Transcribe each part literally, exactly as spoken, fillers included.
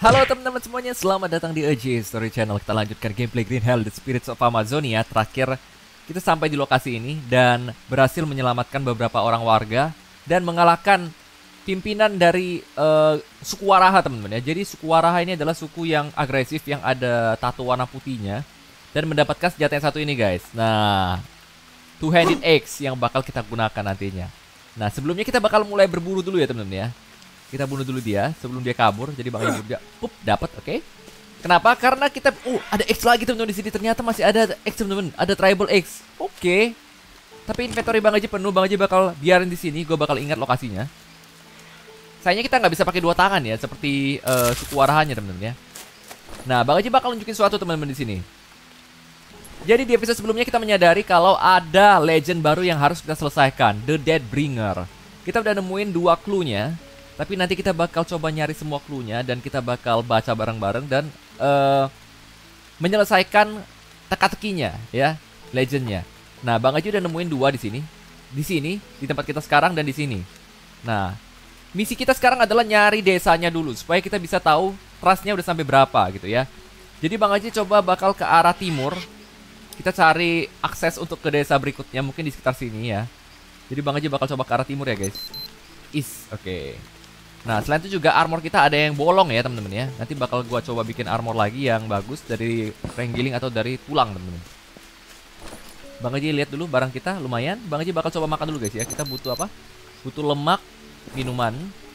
Halo teman-teman semuanya, selamat datang di A J Story Channel. Kita lanjutkan gameplay Green Hell The Spirits of Amazonia. Terakhir kita sampai di lokasi ini dan berhasil menyelamatkan beberapa orang warga dan mengalahkan pimpinan dari uh, suku Waraha, teman-teman ya. Jadi suku Waraha ini adalah suku yang agresif, yang ada tato warna putihnya, dan mendapatkan senjata yang satu ini, guys. Nah, two-handed axe yang bakal kita gunakan nantinya. Nah, sebelumnya kita bakal mulai berburu dulu ya, teman-teman ya. Kita bunuh dulu dia sebelum dia kabur. Jadi Bang Ibu dia pup dapat, oke. Okay. Kenapa? Karena kita oh, ada X lagi teman-teman di sini. Ternyata masih ada X, teman-teman. Ada tribal X. Oke. Okay. Tapi inventory Bang Haji penuh. Bang Haji bakal biarin di sini. Gue bakal ingat lokasinya. Sayangnya kita nggak bisa pakai dua tangan ya, seperti uh, suku Warahanya, teman-teman ya. Nah, Bang Haji bakal nunjukin sesuatu teman-teman di sini. Jadi di episode sebelumnya kita menyadari kalau ada legend baru yang harus kita selesaikan, The Deadbringer. Kita udah nemuin dua clue-nya. Tapi nanti kita bakal coba nyari semua clue-nya dan kita bakal baca bareng-bareng dan uh, menyelesaikan teka-tekinya ya, legendnya. Nah, Bang Haji udah nemuin dua di sini, di sini, di tempat kita sekarang dan di sini. Nah, misi kita sekarang adalah nyari desanya dulu supaya kita bisa tahu trustnya udah sampai berapa gitu ya. Jadi Bang Haji coba bakal ke arah timur. Kita cari akses untuk ke desa berikutnya mungkin di sekitar sini ya. Jadi Bang Haji bakal coba ke arah timur ya, guys. Is, oke. Okay. Nah, selain itu juga armor kita ada yang bolong ya, teman-teman ya. Nanti bakal gua coba bikin armor lagi yang bagus dari renggiling atau dari tulang, teman-teman. Bang Haji lihat dulu barang kita lumayan. Bang Haji bakal coba makan dulu, guys ya. Kita butuh apa? Butuh lemak, minuman.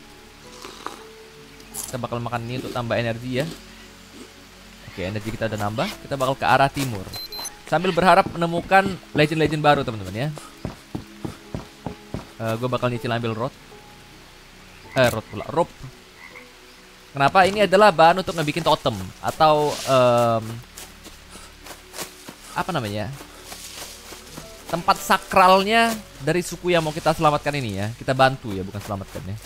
Kita bakal makan ini untuk tambah energi ya. Oke, energi kita udah nambah. Kita bakal ke arah timur. Sambil berharap menemukan legend-legend baru, teman-teman ya. Uh, gue bakal nyicil ambil rod. Eh, rod pula, rope. Kenapa? Ini adalah bahan untuk ngebikin totem atau um, apa namanya? Tempat sakralnya dari suku yang mau kita selamatkan ini ya. Kita bantu ya, bukan selamatkan ya.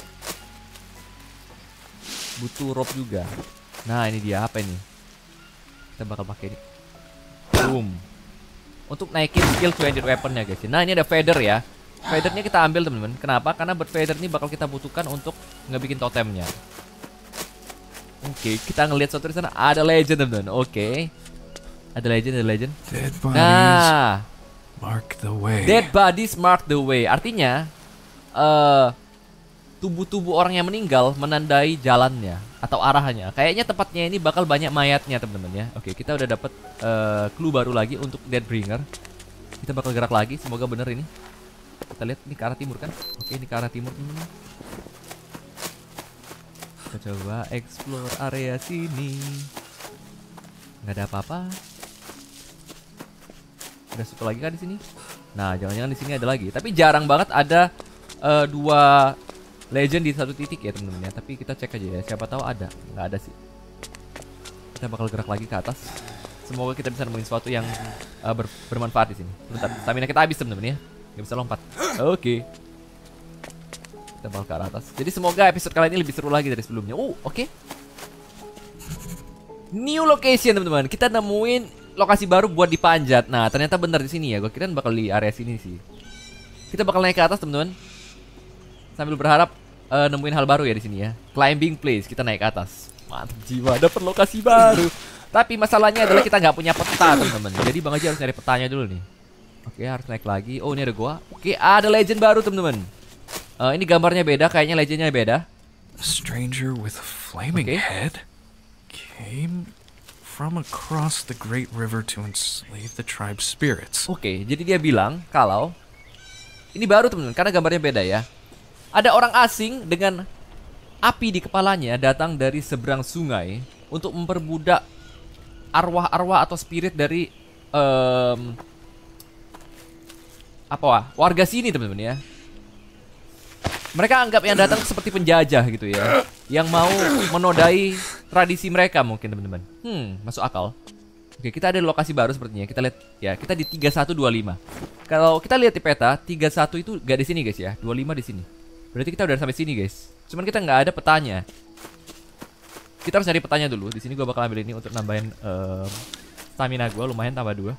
Butuh rope juga. Nah, ini dia apa ini? Kita bakal pakai ini. Boom. Untuk naikin skill two-handed weapon-nya, guys. Nah, ini ada feather ya. Feathernya kita ambil, teman-teman. Kenapa? Karena bird feather ini bakal kita butuhkan untuk ngebikin totemnya. Oke, okay, kita ngelihat sesuatu di sana. Ada legend, teman-teman. Oke, okay. Ada legend, ada legend. Dead bodies nah, mark the way. Dead bodies mark the way. Artinya, uh, tubuh-tubuh orang yang meninggal menandai jalannya atau arahnya. Kayaknya tempatnya ini bakal banyak mayatnya, teman-teman ya. Oke, okay, kita udah dapat uh, clue baru lagi untuk Deadbringer. Kita bakal gerak lagi. Semoga bener ini. Kita lihat ini ke arah timur kan? Oke, ini ke arah timur. Hmm. Kita coba explore area sini. Nggak ada apa-apa. Ada satu lagi kan di sini? Nah, jangan-jangan di sini ada lagi. Tapi jarang banget ada uh, dua legend di satu titik ya, teman-teman ya. Tapi kita cek aja ya. Siapa tahu ada. Nggak ada sih. Kita bakal gerak lagi ke atas. Semoga kita bisa nemuin sesuatu yang uh, ber bermanfaat di sini. Bentar, stamina kita habis, teman-teman ya. Gak bisa lompat. Oke, okay. Kita bakal ke arah atas. Jadi semoga episode kali ini lebih seru lagi dari sebelumnya. Oh, oke, okay. New location, teman-teman. Kita nemuin lokasi baru buat dipanjat. Nah, ternyata benar di sini ya. Gue kira bakal di area sini sih. Kita bakal naik ke atas, teman-teman. Sambil berharap uh, nemuin hal baru ya di sini ya. Climbing place. Kita naik ke atas. Mantap jiwa. Dapat lokasi baru. Tapi masalahnya adalah kita nggak punya peta, teman-teman. Jadi Bang Haji harus nyari petanya dulu nih. Oke, harus naik lagi. Oh, ini ada gua. Oke, ada legend baru, teman-teman. Uh, ini gambarnya beda, kayaknya legendnya beda. A stranger with a flaming okay. head came from across the great river to enslave the tribe's spirits. Oke, jadi dia bilang kalau ini baru, teman-teman, karena gambarnya beda ya. Ada orang asing dengan api di kepalanya datang dari seberang sungai untuk memperbudak arwah-arwah atau spirit dari um, apa wah, warga sini, teman-teman ya. Mereka anggap yang datang seperti penjajah gitu ya, yang mau menodai tradisi mereka mungkin, teman-teman. Hmm, masuk akal. Oke, kita ada di lokasi baru sepertinya. Kita lihat ya, kita di tiga satu dua lima. Kalau kita lihat di peta, tiga satu itu gak di sini, guys ya. dua lima di sini. Berarti kita udah sampai sini, guys. Cuman kita nggak ada petanya. Kita harus cari petanya dulu. Di sini gua bakal ambil ini untuk nambahin um, stamina gua, lumayan tambah dua.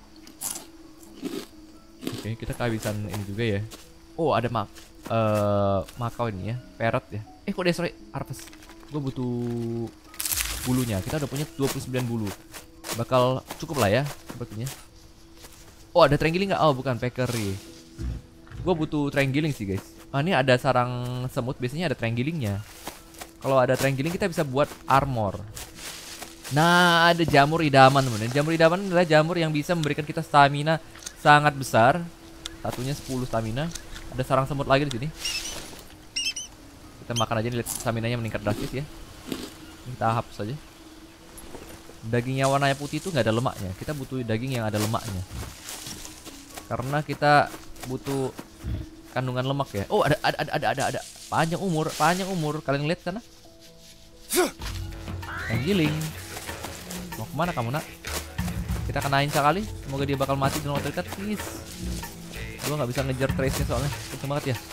Oke, kita kehabisan ini juga ya. Oh, ada mak uh, makau ini ya, parrot ya. Eh, kok destroy harvest? Gue butuh bulunya. Kita udah punya dua puluh sembilan bulu. Bakal cukup lah ya sepertinya. Oh, ada triangling nggak? Oh, bukan, Packery. Gue butuh triangling sih, guys. Ah, ini ada sarang semut, biasanya ada trianglingnya. Kalau ada triangling kita bisa buat armor. Nah, ada jamur idaman, teman-teman. Jamur idaman adalah jamur yang bisa memberikan kita stamina sangat besar. Satunya sepuluh stamina. Ada sarang semut lagi di sini. Kita makan aja, lihat stamina-nya meningkat drastis ya. Kita hapus aja. Daging yang warnanya putih itu nggak ada lemaknya. Kita butuh daging yang ada lemaknya. Karena kita butuh kandungan lemak ya. Oh, ada ada ada ada ada. Panjang umur, panjang umur. Kalian lihat sana? Yang giling. Mau kemana kamu, nak? Kita kenain sekali. Semoga dia bakal mati dalam waktu dekat. Please. Gua nggak bisa ngejar trace-nya soalnya. Kenceng banget ya.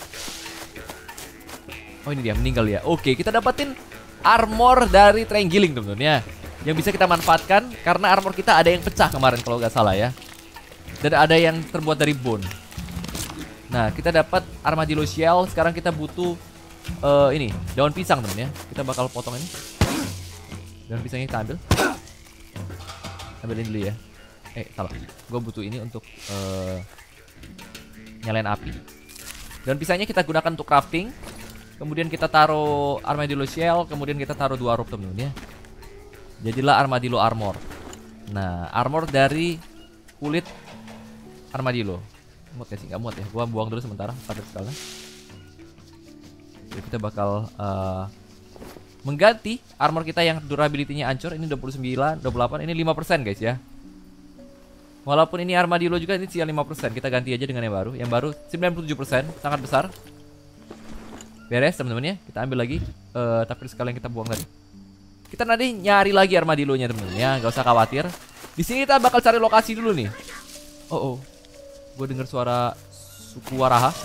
Oh, ini dia meninggal ya. Oke, kita dapetin armor dari triangling, teman-teman ya. Yang bisa kita manfaatkan karena armor kita ada yang pecah kemarin kalau nggak salah ya. Dan ada yang terbuat dari bone. Nah, kita dapat armadillo shell. Sekarang kita butuh uh, ini, daun pisang, teman ya. Kita bakal potong ini. Daun pisangnya kita ambil. Ambilin dulu ya. Eh, salah. Gue butuh ini untuk uh, nyalain api. Daun pisangnya kita gunakan untuk crafting. Kemudian kita taruh armadillo shell. Kemudian kita taruh dua rope, teman-teman ya. Jadilah armadillo armor. Nah, armor dari kulit armadillo. Muat ya sih, nggak muat ya. Gua buang dulu sementara pada sekali. Jadi kita bakal uh, mengganti armor kita yang durability-nya hancur. Ini dua puluh sembilan, dua puluh delapan, ini lima persen guys ya. Walaupun ini armadillo juga, ini sih lima persen. Kita ganti aja dengan yang baru. Yang baru sembilan puluh tujuh persen, sangat besar. Beres teman-teman ya. Kita ambil lagi uh, tapi sekalian kita buang tadi. Kita nanti nyari lagi armadillo-nya teman-teman ya, nggak usah khawatir. Di sini kita bakal cari lokasi dulu nih. Oh, oh. Gue dengar suara suku Waraha.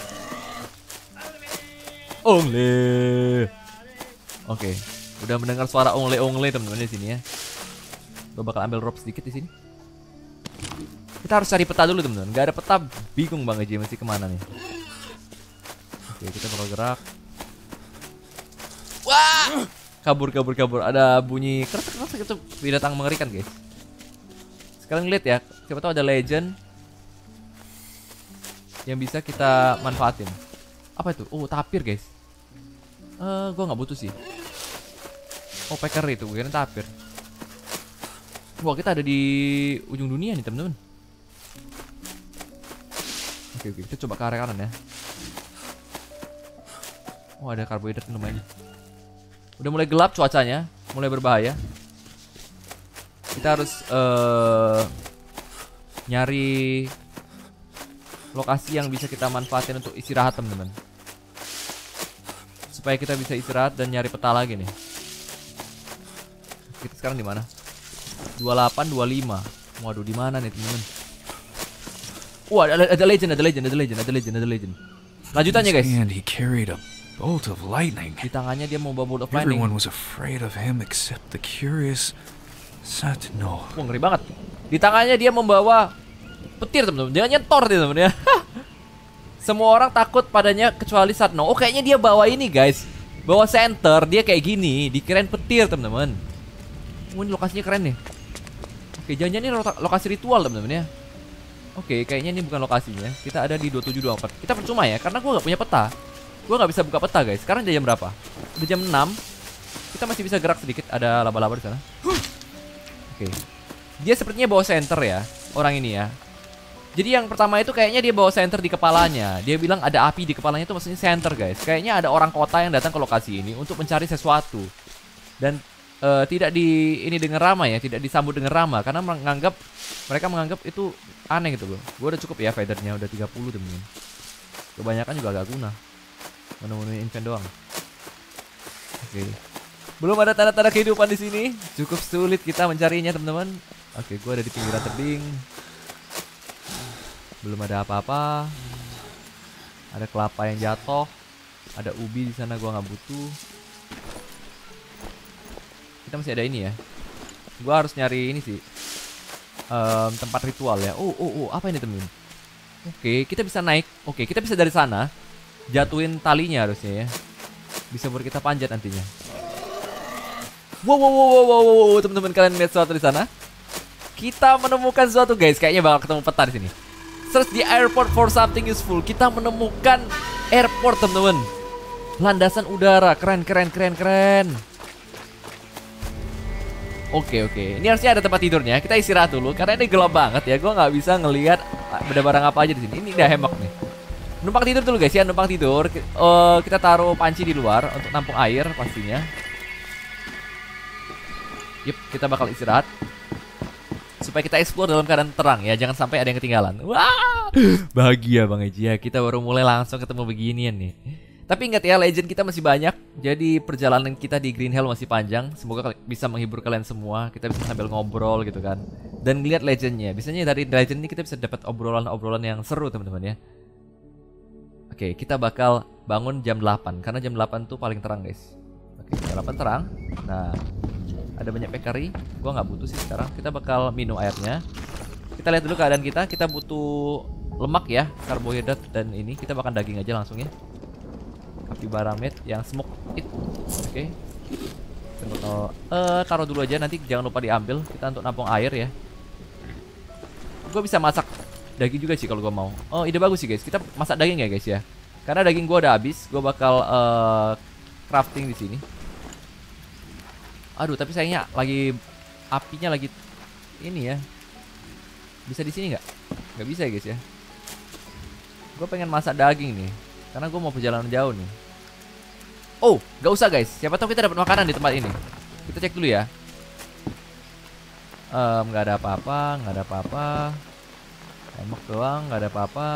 Ongle. Oke, udah mendengar suara ongle-ongle teman-teman di sini ya. Gue bakal ambil rope sedikit di sini. Kita harus cari peta dulu teman-teman. Gak ada peta, bingung banget aja mesti kemana nih. Oke, kita bakal gerak. Wah, kabur kabur kabur. Ada bunyi keras-keras itu binatang mengerikan guys. Sekarang lihat ya, siapa tahu ada legend yang bisa kita manfaatin. Apa itu? Oh, tapir guys. Eh, uh, gue nggak butuh sih. Oh, Packery itu, gue kira tapir. Wah, kita ada di ujung dunia nih teman-teman. Oke oke, kita coba ke arah kanan ya. Oh, ada karbohidrat lumayan. Udah mulai gelap cuacanya, mulai berbahaya. Kita harus uh, nyari lokasi yang bisa kita manfaatin untuk istirahat teman-teman. Supaya kita bisa istirahat dan nyari peta lagi nih. Kita sekarang di mana? dua puluh delapan, dua puluh lima. Waduh, di mana nih teman-teman? Wah, ada, ada legend, ada legend, ada legend, ada legend, ada legend. Lanjutannya guys. And he carried a bolt of lightning. Di tangannya dia mau bawa bolt of lightning. Everyone was afraid of him except the curious Satno. Wah, ngeri banget. Di tangannya dia membawa petir teman-teman. Dia nyetor dia teman ya. Semua orang takut padanya kecuali Satno. Oh, kayaknya dia bawa ini guys. Bawa center, dia kayak gini, dikirain petir teman-teman. Oh, ini lokasinya keren nih. Oke, jangan-jangan ini lokasi ritual teman-teman ya. Oke, kayaknya ini bukan lokasinya. Kita ada di dua puluh tujuh dua puluh empat. Kita percuma ya, karena gue gak punya peta. Gue gak bisa buka peta guys. Sekarang jam berapa? Udah jam enam. Kita masih bisa gerak sedikit. Ada laba-laba di sana. Oke. Dia sepertinya bawa center ya, orang ini ya. Jadi yang pertama itu kayaknya dia bawa center di kepalanya. Dia bilang ada api di kepalanya, itu maksudnya center guys. Kayaknya ada orang kota yang datang ke lokasi ini untuk mencari sesuatu. Dan uh, tidak di ini dengan ramah ya, tidak disambut dengan ramah karena menganggap mereka menganggap itu aneh gitu loh. Gue udah cukup ya feathernya, udah tiga puluh temen. Kebanyakan juga agak guna. Menu-menu invent doang. Oke. Belum ada tanda-tanda kehidupan di sini. Cukup sulit kita mencarinya teman-teman. Oke, gue ada di pinggiran tebing. Belum ada apa-apa. Ada kelapa yang jatuh. Ada ubi di sana, gue nggak butuh. Kita masih ada ini ya. Gue harus nyari ini sih. Um, tempat ritual ya. Oh, oh, oh, apa ini temen? Oke, kita bisa naik. Oke, kita bisa dari sana jatuhin talinya harusnya ya. Bisa buat kita panjat nantinya. Wow, wow, wow, wow, wow, wow, wow. Teman-teman, kalian lihat sesuatu di sana? Kita menemukan sesuatu, guys. Kayaknya bakal ketemu peta di sini. Search the airport for something useful. Kita menemukan airport, teman-teman. Landasan udara. Keren, keren, keren, keren. Oke, oke. Ini harusnya ada tempat tidurnya. Kita istirahat dulu karena ini gelap banget ya. Gue nggak bisa ngelihat ada barang apa aja di sini. Ini udah hemok nih. Numpang tidur dulu, guys ya. Numpang tidur. Uh, kita taruh panci di luar untuk nampung air pastinya. Yup, kita bakal istirahat supaya kita explore dalam keadaan terang ya. Jangan sampai ada yang ketinggalan. Wah, bahagia Bang Eji ya. Kita baru mulai langsung ketemu beginian nih. Tapi ingat ya, legend kita masih banyak. Jadi perjalanan kita di Green Hell masih panjang. Semoga bisa menghibur kalian semua. Kita bisa sambil ngobrol gitu kan. Dan lihat legendnya. Biasanya dari legend ini kita bisa dapat obrolan-obrolan yang seru teman-teman ya. Oke, kita bakal bangun jam delapan. Karena jam delapan tuh paling terang, guys. Oke, jam delapan terang. Nah, ada banyak bakery. Gua nggak butuh sih sekarang. Kita bakal minum airnya. Kita lihat dulu keadaan kita. Kita butuh lemak ya, karbohidrat dan ini. Kita makan daging aja langsung ya. Capybara meat yang smoke it. Oke. Okay. Uh, taruh dulu aja, nanti jangan lupa diambil. Kita untuk nampung air ya. Gue bisa masak daging juga sih kalau gue mau. Oh, ide bagus sih guys. Kita masak daging ya guys ya. Karena daging gue udah habis. Gue bakal uh, crafting di sini. Aduh, tapi sayangnya lagi apinya lagi ini ya. Bisa di sini nggak? Nggak bisa ya guys ya. Gue pengen masak daging nih. Karena gue mau perjalanan jauh nih. Oh, gak usah guys. Siapa tahu kita dapat makanan di tempat ini. Kita cek dulu ya. um, Gak ada apa-apa. Gak ada apa-apa. Emak doang. Gak ada apa-apa.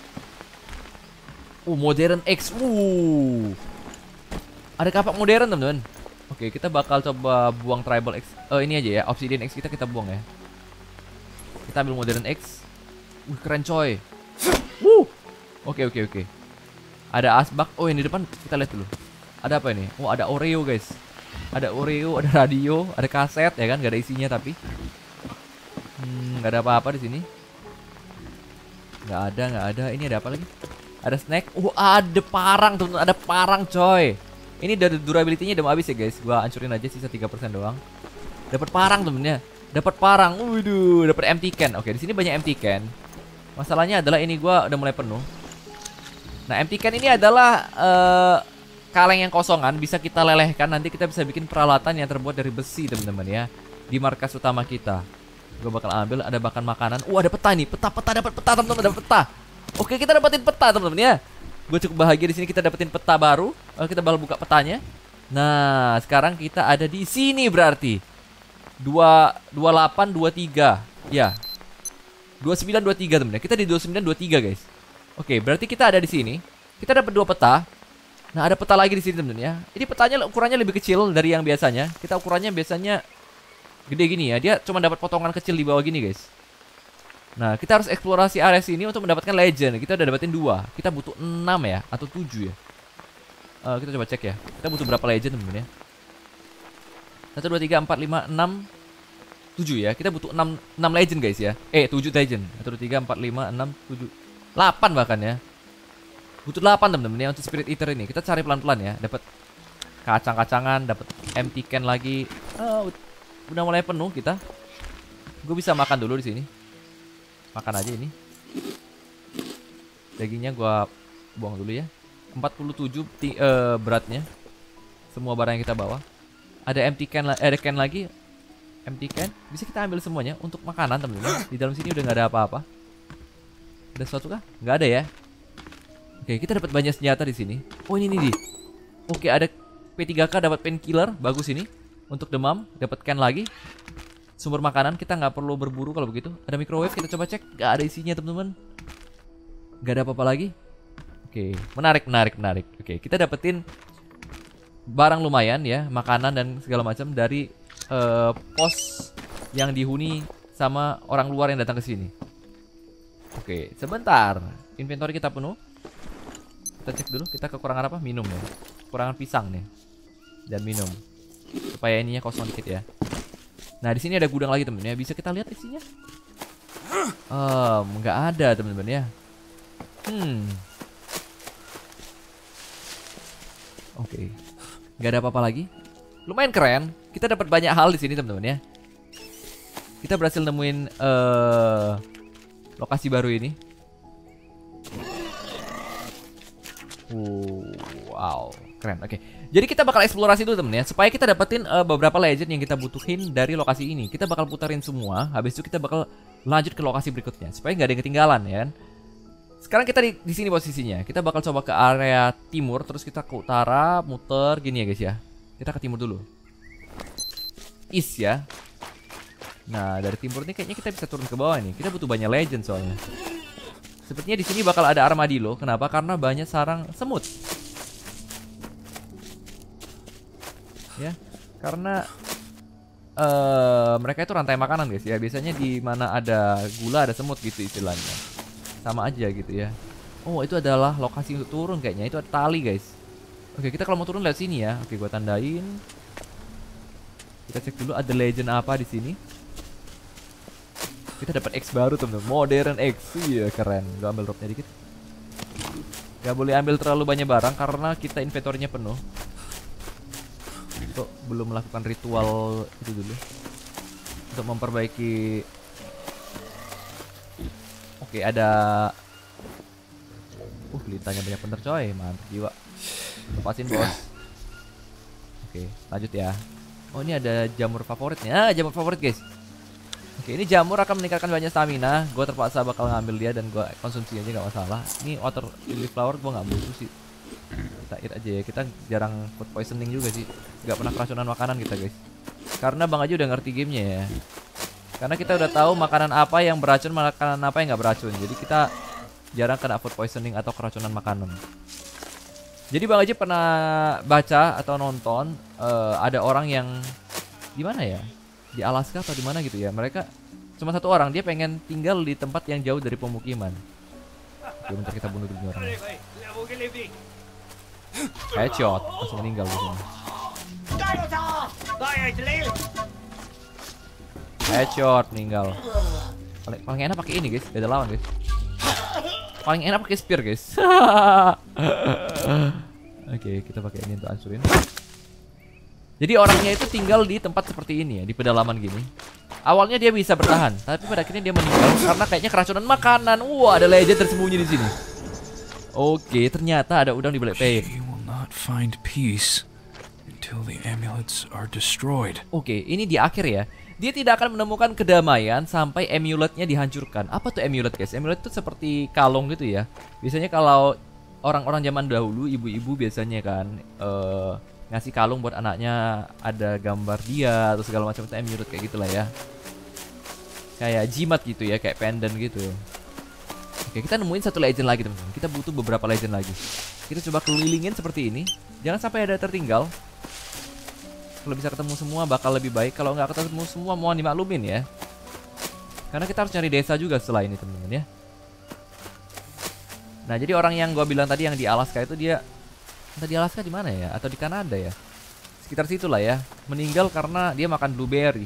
Uh, modern X. Uh, ada kapak modern teman-teman. Oke, kita bakal coba buang tribal X. uh, Ini aja ya, obsidian X kita kita buang ya. Kita ambil modern X. Wih, keren coy. Wuh. Oke, oke, oke. Ada asbak. Oh, yang di depan kita lihat dulu. Ada apa ini? Oh, ada Oreo guys. Ada Oreo, ada radio, ada kaset ya kan? Gak ada isinya tapi. Hmm, gak ada apa-apa di sini. Gak ada, gak ada. Ini ada apa lagi? Ada snack. Oh, ada parang teman-teman. Ada parang coy. Ini dari durability-nya udah mau habis ya guys. Gua hancurin aja sisa tiga persen doang. Dapat parang temennya. Dapat parang. Waduh, dapat empty can. Oke, di sini banyak empty can. Masalahnya adalah ini gua udah mulai penuh. Nah, empty can ini adalah uh, kaleng yang kosongan, bisa kita lelehkan. Nanti kita bisa bikin peralatan yang terbuat dari besi teman-teman ya. Di markas utama kita. Gue bakal ambil, ada bahkan makanan. Uh, ada peta nih, peta-peta, dapat peta teman-teman, dapat peta. Oke, kita dapetin peta teman-teman ya. Gue cukup bahagia di sini kita dapetin peta baru. Lalu kita bakal buka petanya. Nah, sekarang kita ada di sini berarti. dua dua delapan dua tiga. Ya. dua sembilan dua tiga teman-teman. Kita di dua sembilan dua tiga guys. Oke, berarti kita ada di sini. Kita dapat dua peta. Nah, ada peta lagi di sini teman-teman ya. Ini petanya ukurannya lebih kecil dari yang biasanya. Kita ukurannya biasanya gede gini ya. Dia cuma dapat potongan kecil di bawah gini, guys. Nah, kita harus eksplorasi area sini untuk mendapatkan legend. Kita udah dapetin dua. Kita butuh enam ya atau tujuh ya. Uh, kita coba cek ya. Kita butuh berapa legend teman-teman ya? satu dua tiga empat lima enam tujuh ya. Kita butuh enam enam legend guys ya. Eh, tujuh legend. satu dua tiga empat lima enam tujuh delapan bahkan ya. Butuh delapan temen-temen ya untuk Spirit Eater ini. Kita cari pelan-pelan ya. Dapat kacang-kacangan, dapat empty can lagi. Oh, udah mulai penuh kita. Gue bisa makan dulu di sini. Makan aja ini. Dagingnya gue buang dulu ya. empat puluh tujuh uh, beratnya. Semua barang yang kita bawa. Ada empty can, eh, ada can lagi. Empty can. Bisa kita ambil semuanya untuk makanan temen-temen. Di dalam sini udah nggak ada apa-apa. Ada sesuatu kah? Nggak ada ya. Oke, kita dapat banyak senjata di sini. Oh, ini nih. Oke, ada P tiga K, dapat painkiller, bagus ini. Untuk demam, dapat can lagi. Sumber makanan, kita nggak perlu berburu kalau begitu. Ada microwave, kita coba cek. Nggak ada isinya, teman-teman. Nggak ada apa-apa lagi. Oke, menarik, menarik, menarik. Oke, kita dapetin barang lumayan ya, makanan dan segala macam dari uh, pos yang dihuni sama orang luar yang datang ke sini. Oke, sebentar. Inventory kita penuh. Kita cek dulu, kita kekurangan apa? Minum ya. Kekurangan pisang nih. Dan minum. Supaya ininya kosong dikit ya. Nah, di sini ada gudang lagi temen ya. Bisa kita lihat isinya? Um, nggak ada temen-temen ya. Hmm. Oke. Okay. Nggak ada apa-apa lagi. Lumayan keren. Kita dapat banyak hal di sini teman-teman ya. Kita berhasil nemuin uh, lokasi baru ini. Uh, wow, keren. Oke, jadi kita bakal eksplorasi dulu temen ya, supaya kita dapetin uh, beberapa legend yang kita butuhin dari lokasi ini. Kita bakal putarin semua. Habis itu kita bakal lanjut ke lokasi berikutnya, supaya nggak ada yang ketinggalan ya kan. Sekarang kita di, di sini posisinya. Kita bakal coba ke area timur, terus kita ke utara, muter gini ya guys ya. Kita ke timur dulu. East ya. Nah dari timur ini kayaknya kita bisa turun ke bawah nih. Kita butuh banyak legend soalnya. Sepertinya di sini bakal ada armadillo. Kenapa? Karena banyak sarang semut. Ya, karena uh, mereka itu rantai makanan guys ya. Biasanya di mana ada gula ada semut gitu istilahnya. Sama aja gitu ya. Oh itu adalah lokasi untuk turun kayaknya. Itu ada tali guys. Oke kita kalau mau turun lewat sini ya. Oke gua tandain. Kita cek dulu ada legend apa di sini. Kita dapat X baru teman-teman, modern X. Iya keren. Gua ambil dropnya dikit. Gak boleh ambil terlalu banyak barang karena kita inventorinya penuh. Untuk belum melakukan ritual itu dulu. Untuk memperbaiki. Oke ada. Uh lintanya banyak bener coy. Mantap jiwa. Lepasin bos. Oke lanjut ya. Oh ini ada jamur favoritnya. Ah jamur favorit guys. Oke, ini jamur akan meningkatkan banyak stamina. Gue terpaksa bakal ngambil dia dan gue konsumsi aja nggak masalah. Ini water lily flower gue nggak butuh sih. Kita eat aja ya. Kita jarang food poisoning juga sih. Gak pernah keracunan makanan kita guys. Karena Bang Aji udah ngerti gamenya ya. Karena kita udah tahu makanan apa yang beracun, makanan apa yang nggak beracun. Jadi kita jarang kena food poisoning atau keracunan makanan. Jadi Bang Aji pernah baca atau nonton uh, ada orang yang di mana ya? Di Alaska atau di mana gitu ya. Mereka cuma satu orang, dia pengen tinggal di tempat yang jauh dari pemukiman. Oke, bentar kita bunuh dulu orang. Headshot, langsung meninggal di sini. Headshot meninggal. Paling, paling enak pakai ini guys, gak ada lawan guys. Paling enak pakai spear guys. Oke, kita pakai ini untuk hancurin. Jadi orangnya itu tinggal di tempat seperti ini ya, di pedalaman gini. Awalnya dia bisa bertahan, tapi pada akhirnya dia meninggal karena kayaknya keracunan makanan. Wah, ada legend tersembunyi di sini. Oke, ternyata ada udang di balik payet. Oke, ini di akhir ya. Dia tidak akan menemukan kedamaian sampai amuletnya dihancurkan. Apa tuh amulet guys? Amulet itu seperti kalung gitu ya. Biasanya kalau orang-orang zaman dahulu, ibu-ibu biasanya kan uh, ngasih kalung buat anaknya, ada gambar dia atau segala macam, itu amulet kayak gitulah ya. Kayak jimat gitu ya, kayak pendant gitu. Oke, kita nemuin satu legend lagi teman-teman. Kita butuh beberapa legend lagi. Kita coba kelilingin seperti ini. Jangan sampai ada tertinggal. Kalau bisa ketemu semua bakal lebih baik. Kalau nggak ketemu semua mohon dimaklumin ya. Karena kita harus nyari desa juga setelah ini teman-teman ya. Nah jadi orang yang gua bilang tadi yang di Alaska itu dia, entah di Alaska di mana ya, atau di Kanada ya, sekitar situ lah ya, meninggal karena dia makan blueberry.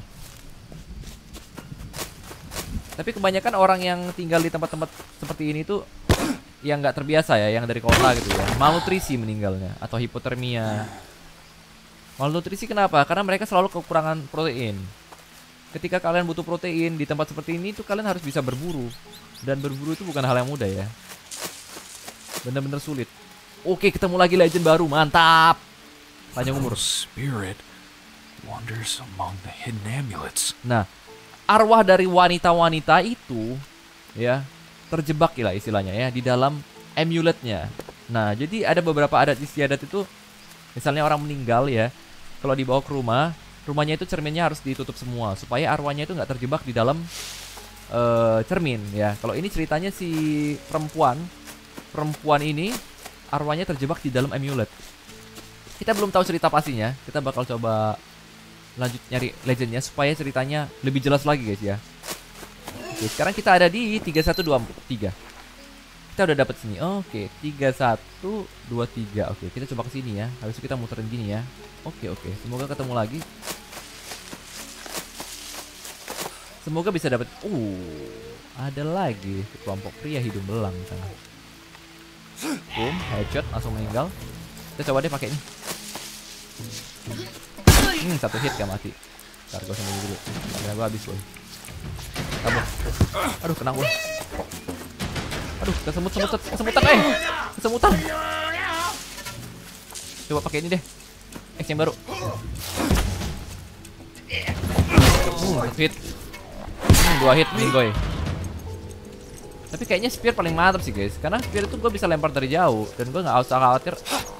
Tapi kebanyakan orang yang tinggal di tempat-tempat seperti ini tuh yang nggak terbiasa ya, yang dari kota gitu ya, malnutrisi meninggalnya atau hipotermia. Malnutrisi kenapa? Karena mereka selalu kekurangan protein. Ketika kalian butuh protein di tempat seperti ini tuh kalian harus bisa berburu, dan berburu itu bukan hal yang mudah ya. Bener-bener sulit. Oke, ketemu lagi legend baru, mantap. Panjang umur. Spirit wanders among the hidden amulets. Nah, arwah dari wanita-wanita itu ya terjebak lah istilahnya ya di dalam amuletnya. Nah, jadi ada beberapa adat istiadat itu, misalnya orang meninggal ya, kalau dibawa ke rumah, rumahnya itu cerminnya harus ditutup semua supaya arwahnya itu nggak terjebak di dalam uh, cermin ya. Kalau ini ceritanya si perempuan perempuan ini arwahnya terjebak di dalam amulet. Kita belum tahu cerita pastinya. Kita bakal coba lanjut nyari legendnya supaya ceritanya lebih jelas lagi guys ya. Oke, sekarang kita ada di tiga satu dua tiga. Kita udah dapat sini. Oke, tiga satu dua tiga. Oke, kita coba ke sini ya. Habis itu kita muterin gini ya. Oke, oke. Semoga ketemu lagi. Semoga bisa dapat. Uh, ada lagi kelompok pria hidung belang sana. Boom, headshot langsung meninggal. Kita coba deh pakai ini. Hmm, satu hit gak mati. Ntar gue sembunyi dulu. Karena gue habis boy. Kabur. Aduh, kena gue. Aduh, kesemut semut kesemutan eh. Kesemutan. Coba pakai ini deh. X yang baru. Uh, satu hit. Hmm, dua hit Mingoy. Tapi kayaknya spear paling mantap sih guys. Karena spear itu gue bisa lempar dari jauh. Dan gue gak usah khawatir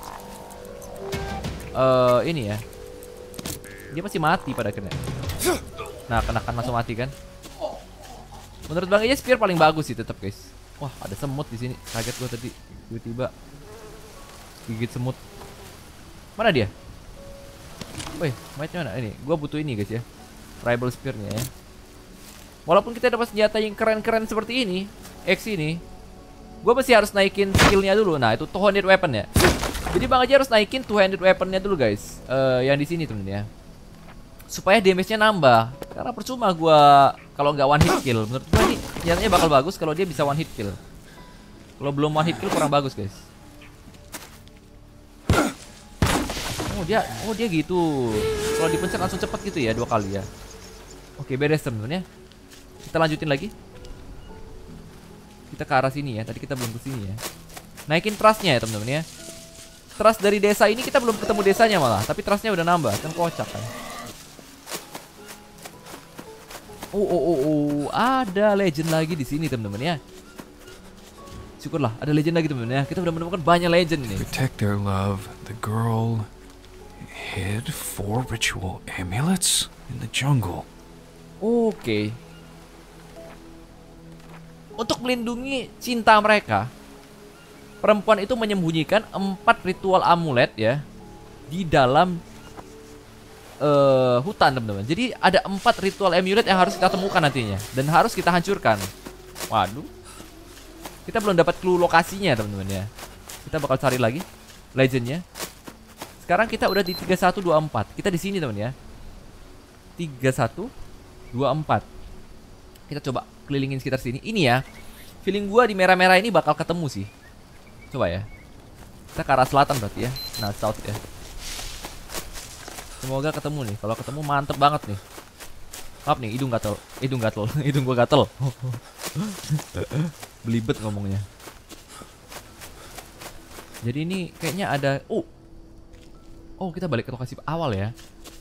uh, ini ya, dia pasti mati pada akhirnya. Nah, kenakan langsung mati kan. Menurut Bang Ija spear paling bagus sih tetap guys. Wah, ada semut di sini. Kaget gue tadi tiba-tiba gigit semut. Mana dia? Woi, macam mana ini? Gue butuh ini guys ya, tribal spearnya ya. Walaupun kita dapat senjata yang keren-keren seperti ini, X ini, gue masih harus naikin skillnya dulu. Nah, itu two-handed weapon ya. Jadi Bang Ija harus naikin two-handed weaponnya dulu guys. uh, Yang di sini temen ya, supaya damage-nya nambah. Karena percuma gue kalau nggak one hit kill. Menurut gue ini senjatanya bakal bagus kalau dia bisa one hit kill. Kalau belum one hit kill kurang bagus guys. Oh dia, oh dia gitu. Kalau dipencet langsung cepet gitu ya, dua kali ya. Oke, beres temen-temen ya. Kita lanjutin lagi. Kita ke arah sini ya. Tadi kita belum ke sini ya. Naikin trustnya ya temen-temen ya. Trust dari desa ini kita belum ketemu desanya malah. Tapi trustnya udah nambah. Kan kocak kan. Oh, oh, oh, oh. Ada legend lagi di sini temen-temen ya. Syukurlah ada legend lagi temen-temen ya. Kita udah menemukan banyak legend nih. Protect their love, the girl hid four ritual amulets in the jungle. Oke. Okay. Untuk melindungi cinta mereka, perempuan itu menyembunyikan empat ritual amulet ya di dalam uh, hutan teman-teman. Jadi ada empat ritual amulet yang harus kita temukan nantinya dan harus kita hancurkan. Waduh, kita belum dapat clue lokasinya teman-teman ya. Kita bakal cari lagi legendnya. Sekarang kita udah di tiga satu dua empat. Kita di sini teman ya. tiga satu dua empat. Kita coba kelilingin sekitar sini. Ini ya, feeling gua di merah-merah ini bakal ketemu sih. Coba ya. Kita ke arah selatan berarti ya. Nah, south ya. Semoga ketemu nih. Kalau ketemu mantep banget nih. Maaf nih, hidung gatel. Hidung gatel. Hidung gua gatel. Belibet ngomongnya. Jadi ini kayaknya ada. Oh, oh kita balik ke lokasi awal ya.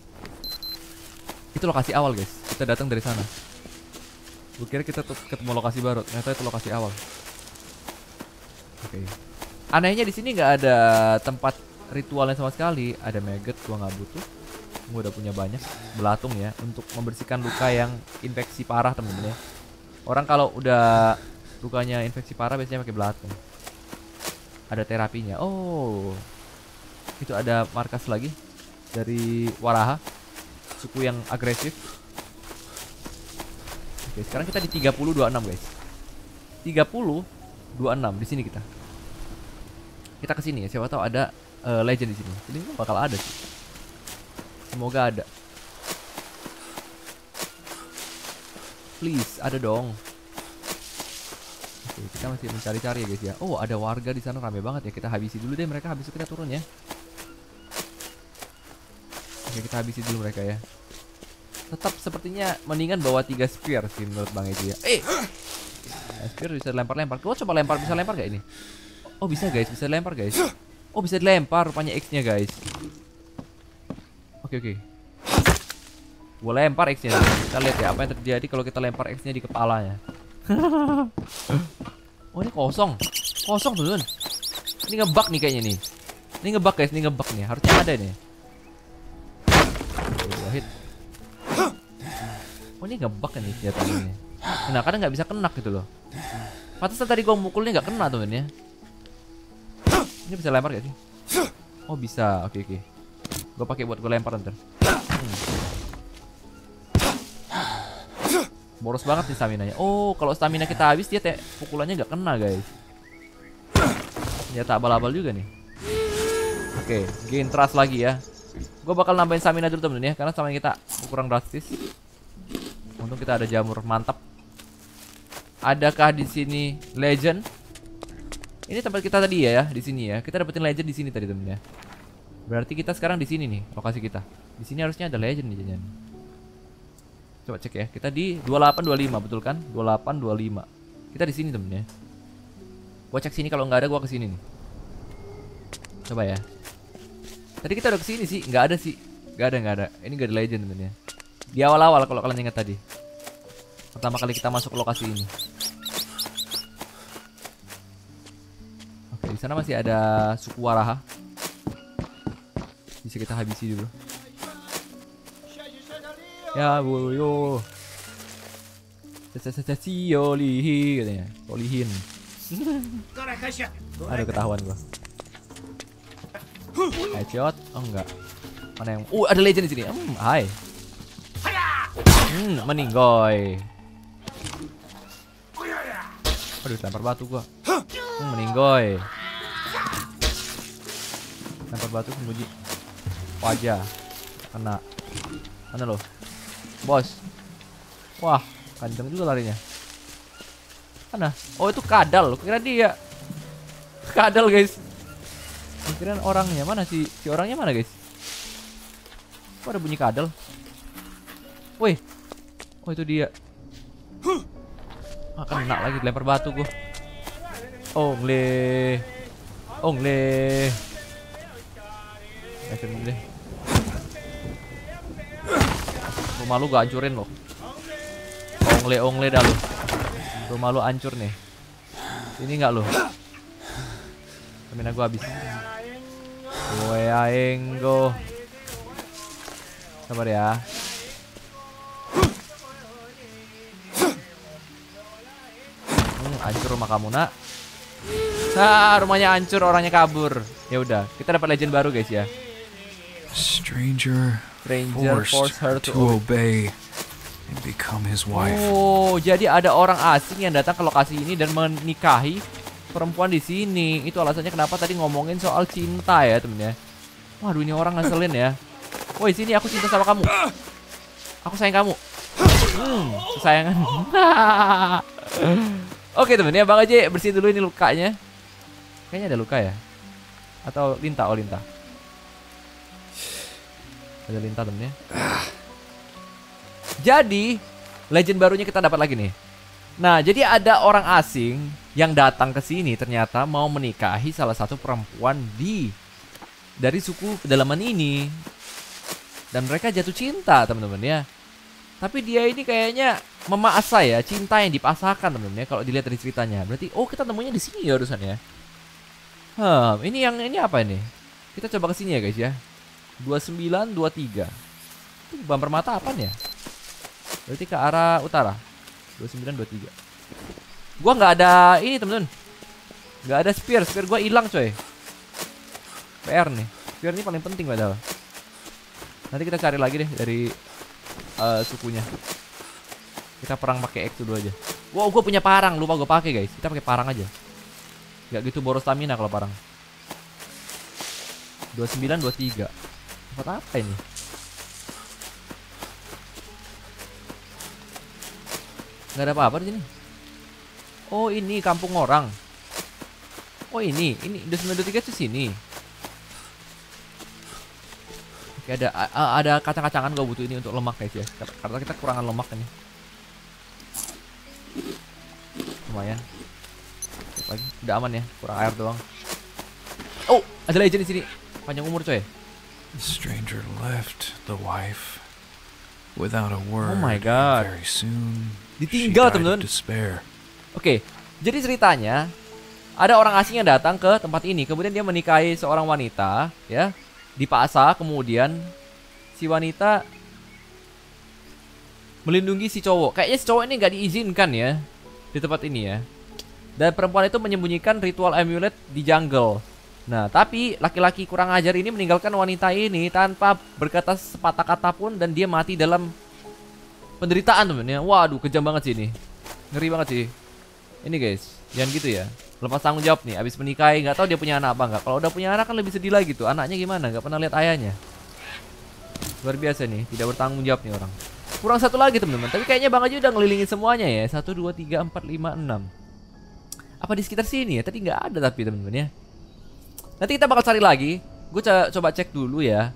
Itu lokasi awal guys. Kita datang dari sana. Gue kira kita ketemu lokasi baru, ternyata itu lokasi awal. Oke. Okay. Anehnya di sini nggak ada tempat ritualnya sama sekali. Ada maggot, gua nggak butuh. Gua udah punya banyak belatung ya untuk membersihkan luka yang infeksi parah temen-temen ya. Orang kalau udah lukanya infeksi parah biasanya pakai belatung. Ada terapinya. Oh, itu ada markas lagi dari Waraha, suku yang agresif. Oke, sekarang kita di tiga puluh dua puluh enam guys. tiga puluh dua puluh enam di sini kita. Kita ke sini ya, siapa tahu ada uh, legend di sini. Ini bakal ada sih. Semoga ada. Please, ada dong. Oke, kita masih mencari-cari ya guys ya. Oh, ada warga di sana rame banget ya. Kita habisi dulu deh mereka, habis itu kita turun ya. Oke, kita habisi dulu mereka ya. Tetap sepertinya mendingan bawa tiga spear sih menurut Bang Ija ya. Eh, nah, spear bisa lempar-lempar. Gua coba lempar, bisa lempar gak ini? Oh bisa guys, bisa lempar guys. Oh bisa dilempar rupanya X-nya guys. Oke oke. Gua lempar X-nya. Kita lihat ya apa yang terjadi kalau kita lempar X-nya di kepalanya. Oh ini kosong, kosong tuh. Ini ngebug nih kayaknya nih. Ini ngebug guys, ini ngebug nih. Harusnya ada nih. Dua hit. Oh ini ngebug nih senjata ini. Nah kadang nggak bisa kena gitu loh. Pantesan tadi gua mukulnya nggak kena tuh ya. Ini bisa lempar gak sih? Oh bisa, oke oke. Gua pakai buat gua lempar ntar. Hmm. Boros banget nih stamina-nya. Oh kalau stamina kita habis dia pukulannya nggak kena guys. Senjata abal-abal juga nih. Oke, gain trust lagi ya. Gua bakal nambahin stamina dulu temen ya, karena stamina kita kurang drastis. Untung kita ada jamur, mantap. Adakah di sini legend? Ini tempat kita tadi ya, di sini ya. Kita dapetin legend di sini tadi temen ya. Berarti kita sekarang di sini nih, lokasi kita. Di sini harusnya ada legend nih jangan. Coba cek ya. Kita di dua delapan dua lima betul kan? dua delapan dua lima. Kita di sini temen ya. Gua cek sini, kalau nggak ada gua ke sini nih. Coba ya. Tadi kita udah ke sini sih, nggak ada sih. Nggak ada, nggak ada. Ini nggak ada legend temen ya. Di awal-awal kalau kalian ingat tadi. Pertama kali kita masuk ke lokasi ini. Oke, di sana masih ada suku Waraha. Bisa kita habisi dulu. Ya, boyo. Sio lihi katanya. Polihin. Aduh, ketahuan gua. Headshot. Oh enggak. Mana yang Uh, ada legend di sini. Hmm, hai. Hmm, meninggoy. Aduh, lempar batu gua. Hmm, meninggoy. Lempar batu sembunyi. Wajah. Kena. Mana lo? Bos. Wah, kenceng juga larinya. Mana? Oh, itu kadal. Kira dia. Kadal, guys. Kira orangnya mana sih? Si orangnya mana, guys? Kok ada bunyi kadal? Wih. Oh, itu dia. Ah, kena lagi, dilempar batu gua. Ongle. Ongle. Action deh. Rumah lu gak hancurin loh. Ongle-ongle dah lu. Rumah lu hancur nih. Ini enggak lu? Stamina gua habis. Gue aing go. Sabar ya. Hmm, hancur rumah kamu, Nak. Ah, rumahnya hancur, orangnya kabur. Ya udah, kita dapat legend baru, guys ya. Stranger, Stranger force her to, to obey and become his wife. Oh, jadi ada orang asing yang datang ke lokasi ini dan menikahi perempuan di sini. Itu alasannya kenapa tadi ngomongin soal cinta ya, temen ya. Waduh, ini orang ngeselin ya. Woi, sini, aku cinta sama kamu. Aku sayang kamu. Hmm, kesayangan. Oke, temen ya, Bang aja bersihin dulu ini lukanya. Kayaknya ada luka ya. Atau lintah, oh lintah. Ada lintah temennya. Jadi legend barunya kita dapat lagi nih. Nah, jadi ada orang asing yang datang ke sini ternyata mau menikahi salah satu perempuan di dari suku pedalaman ini. Dan mereka jatuh cinta, teman-teman ya. Tapi dia ini kayaknya memaksa ya, cinta yang dipasahkan, teman-teman ya, kalau dilihat dari ceritanya. Berarti oh, kita temunya di sini ya urusan ya. Hmm, ini yang ini apa ini? Kita coba ke sini ya, guys ya. dua sembilan dua tiga. Itu bumper mata apaan ya? Berarti ke arah utara. dua sembilan dua tiga. Gua nggak ada ini, teman-teman. Nggak ada spear, spear gua hilang, coy. P R nih. Spear ini paling penting padahal. Nanti kita cari lagi deh dari uh, sukunya. Kita perang pakai X dulu aja. Wow, gue punya parang, lupa gue pakai, guys. Kita pakai parang aja. Gak gitu boros stamina kalau parang. dua sembilan dua tiga. Tempat apa ini? Gak ada apa-apa di sini. Oh, ini kampung orang. Oh, ini, ini dua sembilan dua tiga itu sini. Oke, ada ada kacang-kacangan gue butuh ini untuk lemak, guys ya. Karena kita kekurangan lemak ini. Lumayan. Lagi udah aman ya, kurang air doang. Oh, ada legend di sini. Panjang umur, coy. The stranger left the wife without a word. Oh my god. Very soon. Ditinggal, teman-teman. Oke, jadi ceritanya ada orang asing yang datang ke tempat ini, kemudian dia menikahi seorang wanita, ya. Dipaksa, kemudian si wanita melindungi si cowok. Kayaknya si cowok ini nggak diizinkan ya di tempat ini ya. Dan perempuan itu menyembunyikan ritual amulet di jungle. Nah, tapi laki-laki kurang ajar ini meninggalkan wanita ini tanpa berkata sepatah kata pun, dan dia mati dalam penderitaan, temen ya. Waduh, kejam banget sih ini. Ngeri banget sih. Ini guys, jangan gitu ya. Lepas tanggung jawab nih, abis menikahi, nggak tahu dia punya anak apa nggak. Kalau udah punya anak kan lebih sedih lagi tuh. Anaknya gimana? Nggak pernah lihat ayahnya. Luar biasa nih, tidak bertanggung jawab nih orang. Kurang satu lagi, teman-teman. Tapi kayaknya Bang Aji udah ngelilingin semuanya ya. Satu, dua, tiga, empat, lima, enam. Apa di sekitar sini ya? Tadi nggak ada tapi, teman-teman ya. Nanti kita bakal cari lagi. Gue coba cek dulu ya.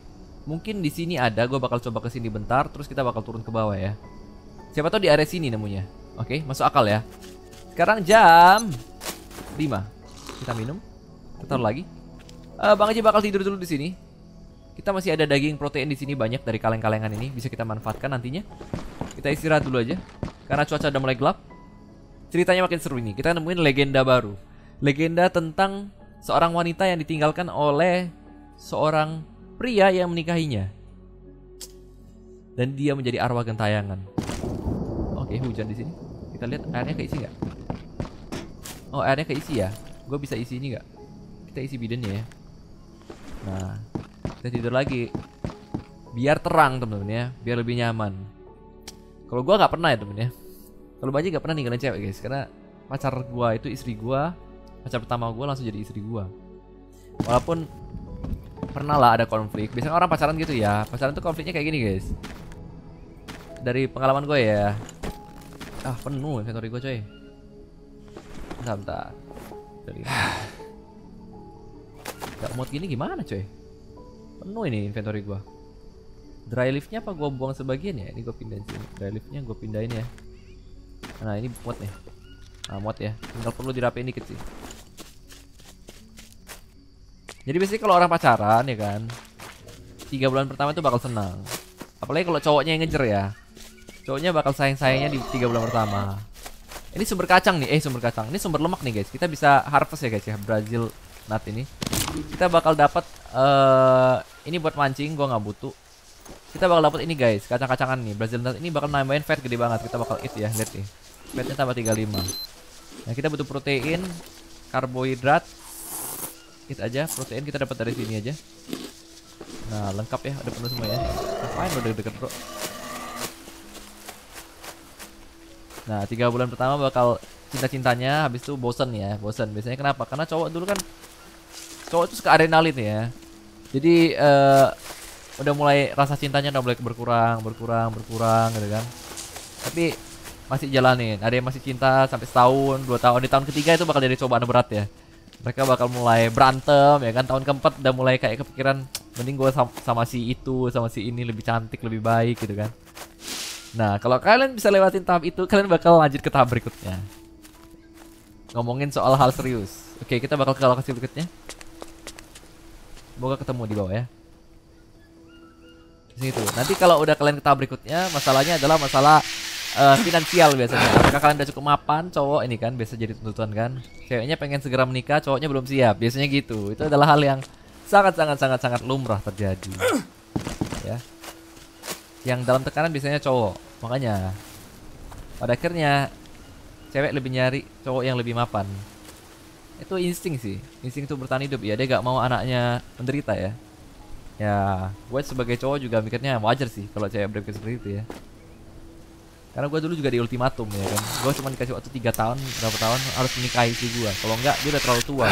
Mungkin di sini ada, gue bakal coba ke sini bentar, terus kita bakal turun ke bawah ya. Siapa tahu di area sini nemunya. Oke, masuk akal ya. Sekarang jam lima. Kita minum. Kita taruh lagi. Uh, Bang Haji bakal tidur dulu di sini. Kita masih ada daging protein di sini banyak dari kaleng-kalengan ini, bisa kita manfaatkan nantinya. Kita istirahat dulu aja karena cuaca udah mulai gelap. Ceritanya makin seru ini. Kita nemuin legenda baru. Legenda tentang seorang wanita yang ditinggalkan oleh seorang pria yang menikahinya. Dan dia menjadi arwah gentayangan. Oke, hujan di sini. Kita lihat airnya keisi nggak? Oh, airnya keisi ya. Gue bisa isi ini nggak? Kita isi bidennya ya. Nah, kita tidur lagi. Biar terang temen-temen ya. Biar lebih nyaman. Kalau gue nggak pernah ya temen ya. Kalau Baji nggak pernah ninggalin cewek guys. Karena pacar gue itu istri gue. Pacar pertama gue langsung jadi istri gue. Walaupun pernah lah ada konflik. Biasanya orang pacaran gitu ya. Pacaran tuh konfliknya kayak gini guys. Dari pengalaman gue ya. Ah penuh inventory gue coy. Bentar bentar. Gak mood gini gimana coy. Penuh ini inventory gue. Dry leaf-nya apa gue buang sebagian ya? Ini gue pindahin sini. Dry leaf-nya gue pindahin ya. Nah ini muat nih. Nah muat ya. Tinggal perlu dirapiin dikit sih. Jadi biasanya kalau orang pacaran ya kan, tiga bulan pertama itu bakal senang. Apalagi kalau cowoknya yang ngejer ya. Cowoknya bakal sayang-sayangnya di tiga bulan pertama. Ini sumber kacang nih. Eh sumber kacang. Ini sumber lemak nih guys. Kita bisa harvest ya guys ya. Brazil nut ini. Kita bakal dapat uh, ini buat mancing. Gua nggak butuh. Kita bakal dapat ini guys, kacang-kacangan nih. Brazil nut ini bakal nambahin fat gede banget. Kita bakal eat ya, lihat nih. Fatnya tambah tiga puluh lima. Nah, kita butuh protein, karbohidrat. Eat aja, protein kita dapat dari sini aja. Nah, lengkap ya, ada penuh semua ya. Ngapain lo deket-deket, bro? Nah, tiga bulan pertama bakal cinta-cintanya, habis itu bosen ya, bosen. Biasanya kenapa? Karena cowok dulu kan cowok itu suka adrenalin ya. Jadi uh, udah mulai rasa cintanya udah mulai berkurang, berkurang, berkurang gitu kan. Tapi masih jalanin. Ada yang masih cinta sampai setahun, dua tahun. Di tahun ketiga itu bakal jadi cobaan berat ya. Mereka bakal mulai berantem ya kan. Tahun keempat udah mulai kayak kepikiran, mending gue sama, sama si itu, sama si ini lebih cantik, lebih baik gitu kan. Nah, kalau kalian bisa lewatin tahap itu, kalian bakal lanjut ke tahap berikutnya. Ngomongin soal hal serius. Oke, kita bakal ke lokasi berikutnya. Semoga ketemu di bawah ya. Situ. Nanti kalau udah kalian ke tahap berikutnya, masalahnya adalah masalah uh, finansial biasanya. Apakah kalian udah cukup mapan? Cowok ini kan biasa jadi tuntutan kan. Ceweknya pengen segera menikah, cowoknya belum siap. Biasanya gitu. Itu adalah hal yang sangat sangat sangat sangat lumrah terjadi. Ya. Yang dalam tekanan biasanya cowok. Makanya pada akhirnya cewek lebih nyari cowok yang lebih mapan. Itu insting sih. Insting itu bertahan hidup ya. Dia gak mau anaknya menderita ya. Ya, gue sebagai cowok juga mikirnya wajar sih kalau cewek berpikir seperti itu ya. Karena gue dulu juga di ultimatum ya kan. Gue cuma dikasih waktu tiga tahun, berapa tahun harus menikahi si gue. Kalau enggak dia udah terlalu tua.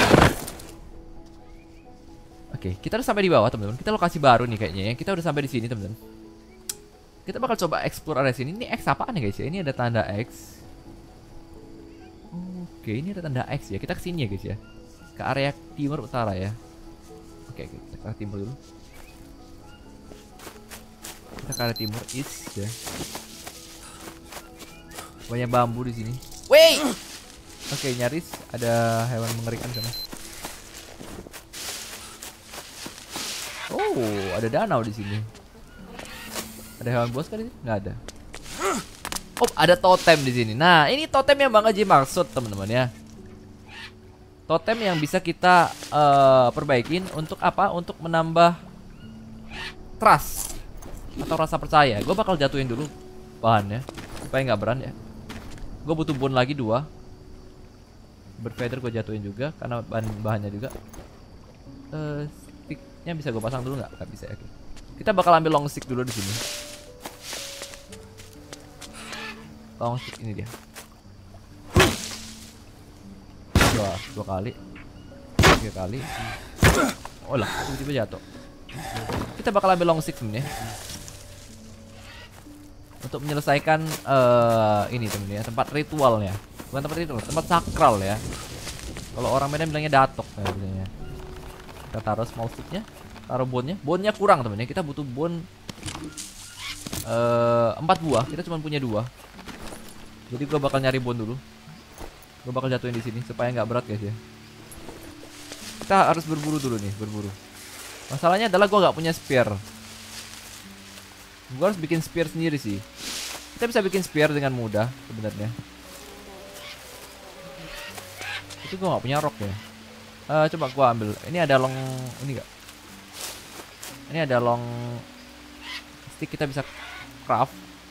Oke, kita udah sampai di bawah teman-teman. Kita lokasi baru nih kayaknya ya. Kita udah sampai di sini teman-teman. Kita bakal coba explore area sini. Ini X apaan ya guys ya? Ini ada tanda X. Oke, ini ada tanda X ya. Kita kesini ya guys ya. Ke area timur utara ya. Oke, kita ke arah timur dulu. Kita ke arah timur east ya. Banyak bambu di sini. Wait. Oke, nyaris ada hewan mengerikan sana. Oh, ada danau di sini. Ada hewan buas kan di sini? Nggak ada. Oh, ada totem di sini. Nah, ini totem yang Bang Haji maksud, teman-teman ya. Totem yang bisa kita uh, perbaikin untuk apa? Untuk menambah trust atau rasa percaya. Gue bakal jatuhin dulu bahannya supaya nggak beran ya. Gue butuh bone lagi dua. Bird feather gue jatuhin juga karena bahan bahannya juga. Uh, sticknya bisa gue pasang dulu nggak? Nggak bisa ya. Okay. Kita bakal ambil long stick dulu di sini. Long stick ini dia. Dua, dua kali, tiga kali. Oh lah, tiba-tiba jatuh. Kita bakal ambil long stick sebenarnya untuk menyelesaikan uh, ini temen ya, tempat ritualnya. Bukan tempat ritual, tempat sakral ya. Kalau orang Medan bilangnya datok ya, bilangnya. Kita taruh small sticknya. Taruh bonnya. Bonnya kurang temen ya. Kita butuh bon uh, empat buah. Kita cuma punya dua. Jadi gue bakal nyari bon dulu. Gue bakal jatuhin di sini supaya nggak berat guys ya. Kita harus berburu dulu nih, berburu. Masalahnya adalah gue nggak punya spear. Gue harus bikin spear sendiri sih. Kita bisa bikin spear dengan mudah sebenarnya. Itu gue nggak punya rock ya. Uh, coba gue ambil. Ini ada long ini nggak? Ini ada long stick, kita bisa craft.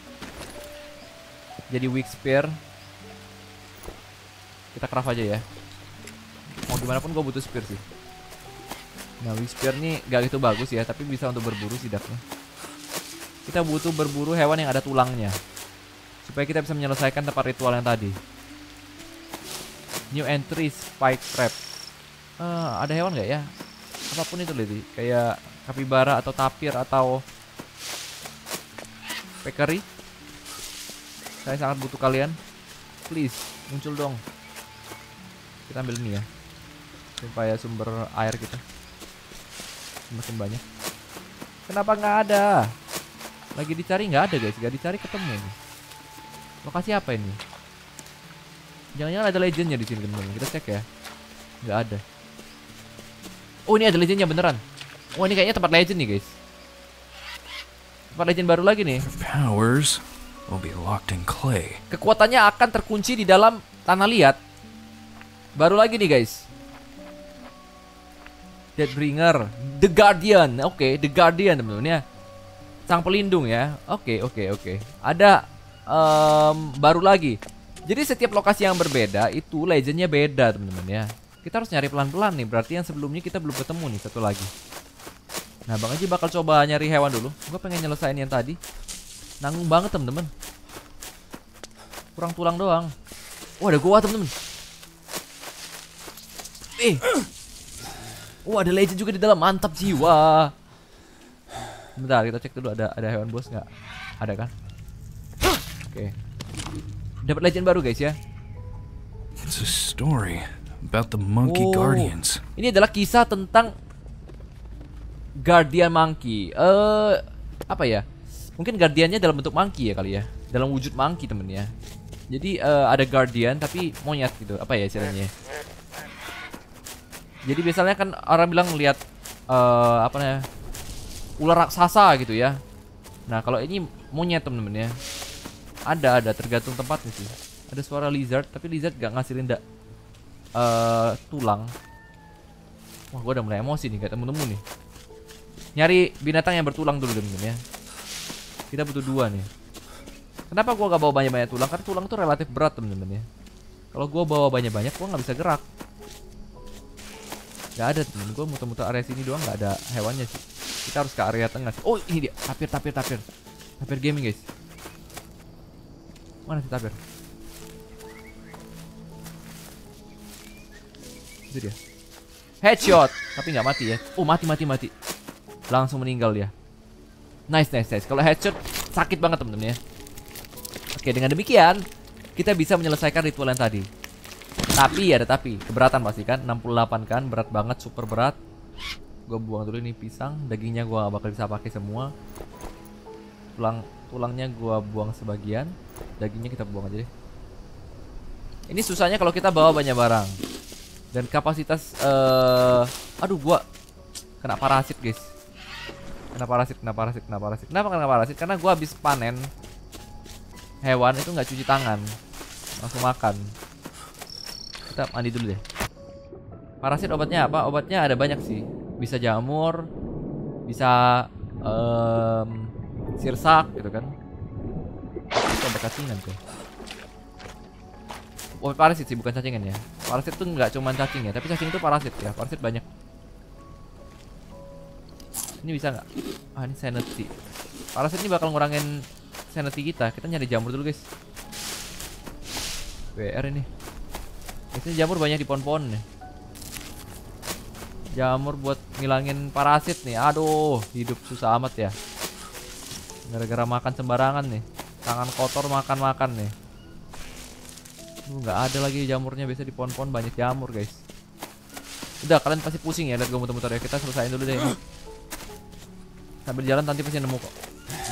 Jadi weak spear. Kita craft aja ya. Mau gimana pun gue butuh spear sih. Nah weak spear nih gak gitu bagus ya, tapi bisa untuk berburu setidaknya. Kita butuh berburu hewan yang ada tulangnya, supaya kita bisa menyelesaikan tempat ritual yang tadi. New entry spike trap. uh, Ada hewan gak ya? Apapun itu lady, kayak kapibara atau tapir atau peccary. Saya sangat butuh kalian. Please, muncul dong. Kita ambil ini ya, supaya sumber air kita semakin banyak. Kenapa nggak ada? Lagi dicari nggak ada guys, nggak dicari ketemu nih. Lokasi apa ini? Jangan-jangan ada legendnya di sini teman-teman. Kita cek ya. Nggak ada. Oh ini ada legendnya beneran. Oh ini kayaknya tempat legend nih guys. Tempat legend baru lagi nih. Powers will be locked in clay. Kekuatannya akan terkunci di dalam tanah liat. Baru lagi nih guys. Deathbringer, The Guardian. Oke, okay, The Guardian teman-teman ya. Sang pelindung ya. Oke, okay, oke, okay, oke. Okay. Ada um, baru lagi. Jadi setiap lokasi yang berbeda itu legendnya beda teman-teman ya. Kita harus nyari pelan-pelan nih. Berarti yang sebelumnya kita belum ketemu nih satu lagi. Nah Bang Haji bakal coba nyari hewan dulu. Gue pengen nyelesain yang tadi. Nanggung banget teman-teman. Kurang tulang doang. Wah ada gua teman-teman. Eh, wah ada legend juga di dalam, mantap jiwa. Bentar kita cek dulu ada ada hewan bos nggak? Ada kan? Oke, okay. Dapat legend baru guys ya. It's a story about the monkey oh, guardians. Ini adalah kisah tentang guardian monkey. Eh, uh, apa ya? Mungkin guardiannya dalam bentuk monkey ya kali ya, dalam wujud monkey temen ya. Jadi uh, ada guardian tapi monyet gitu, apa ya istilahnya? Jadi biasanya kan orang bilang lihat uh, apa namanya, ular raksasa gitu ya. Nah kalau ini monyet temen-temen ya. Ada ada tergantung tempatnya sih. Ada suara lizard tapi lizard gak ngasilin da uh, tulang. Wah gue udah mulai emosi nih, gak temu-temu nih. Nyari binatang yang bertulang dulu temen-temen ya. Kita butuh dua nih. Kenapa gue gak bawa banyak-banyak tulang? Karena tulang tuh relatif berat temen-temen ya. Kalau gue bawa banyak-banyak gue gak bisa gerak. Gak ada temen, gue muter-muter area sini doang gak ada hewannya sih. Kita harus ke area tengah. Oh ini dia, tapir, tapir, tapir. Tapir gaming guys. Mana sih tapir? Itu dia. Headshot, tapi gak mati ya. Oh mati, mati, mati. Langsung meninggal dia. Nice, nice, nice. Kalau headshot sakit banget temen-temen ya. Oke dengan demikian kita bisa menyelesaikan ritual yang tadi. Tapi ada tapi, keberatan pasti kan, enam puluh delapan kan, berat banget, super berat. Gue buang dulu ini pisang, dagingnya gue gak bakal bisa pakai semua. Tulang tulangnya gue buang sebagian, dagingnya kita buang aja deh. Ini susahnya kalau kita bawa banyak barang. Dan kapasitas, uh, aduh gue kena parasit guys. Kena parasit, kena parasit, kena parasit. Kenapa kena parasit? Karena gue habis panen hewan itu nggak cuci tangan, langsung makan. Kita mandi dulu deh. Parasit obatnya apa? Obatnya ada banyak sih. Bisa jamur, bisa um, sirsak gitu kan. Itu obat cacingan tuh. Obat parasit sih bukan cacingan ya. Parasit tuh nggak cuma cacing ya, tapi cacing itu parasit ya. Parasit banyak. Ini bisa nggak? Ah ini sanity. Parasit ini bakal ngurangin sanity kita. Kita nyari jamur dulu guys. W R ini. Biasanya jamur banyak di pohon-pohon nih. Jamur buat ngilangin parasit nih. Aduh, hidup susah amat ya. Gara-gara makan sembarangan nih. Tangan kotor makan-makan nih. Duh, nggak ada lagi jamurnya. Biasa di pohon-pohon banyak jamur guys. Udah, kalian pasti pusing ya lihat gue muter-muter ya. Kita selesain dulu deh. Sambil jalan nanti pasti nemu kok.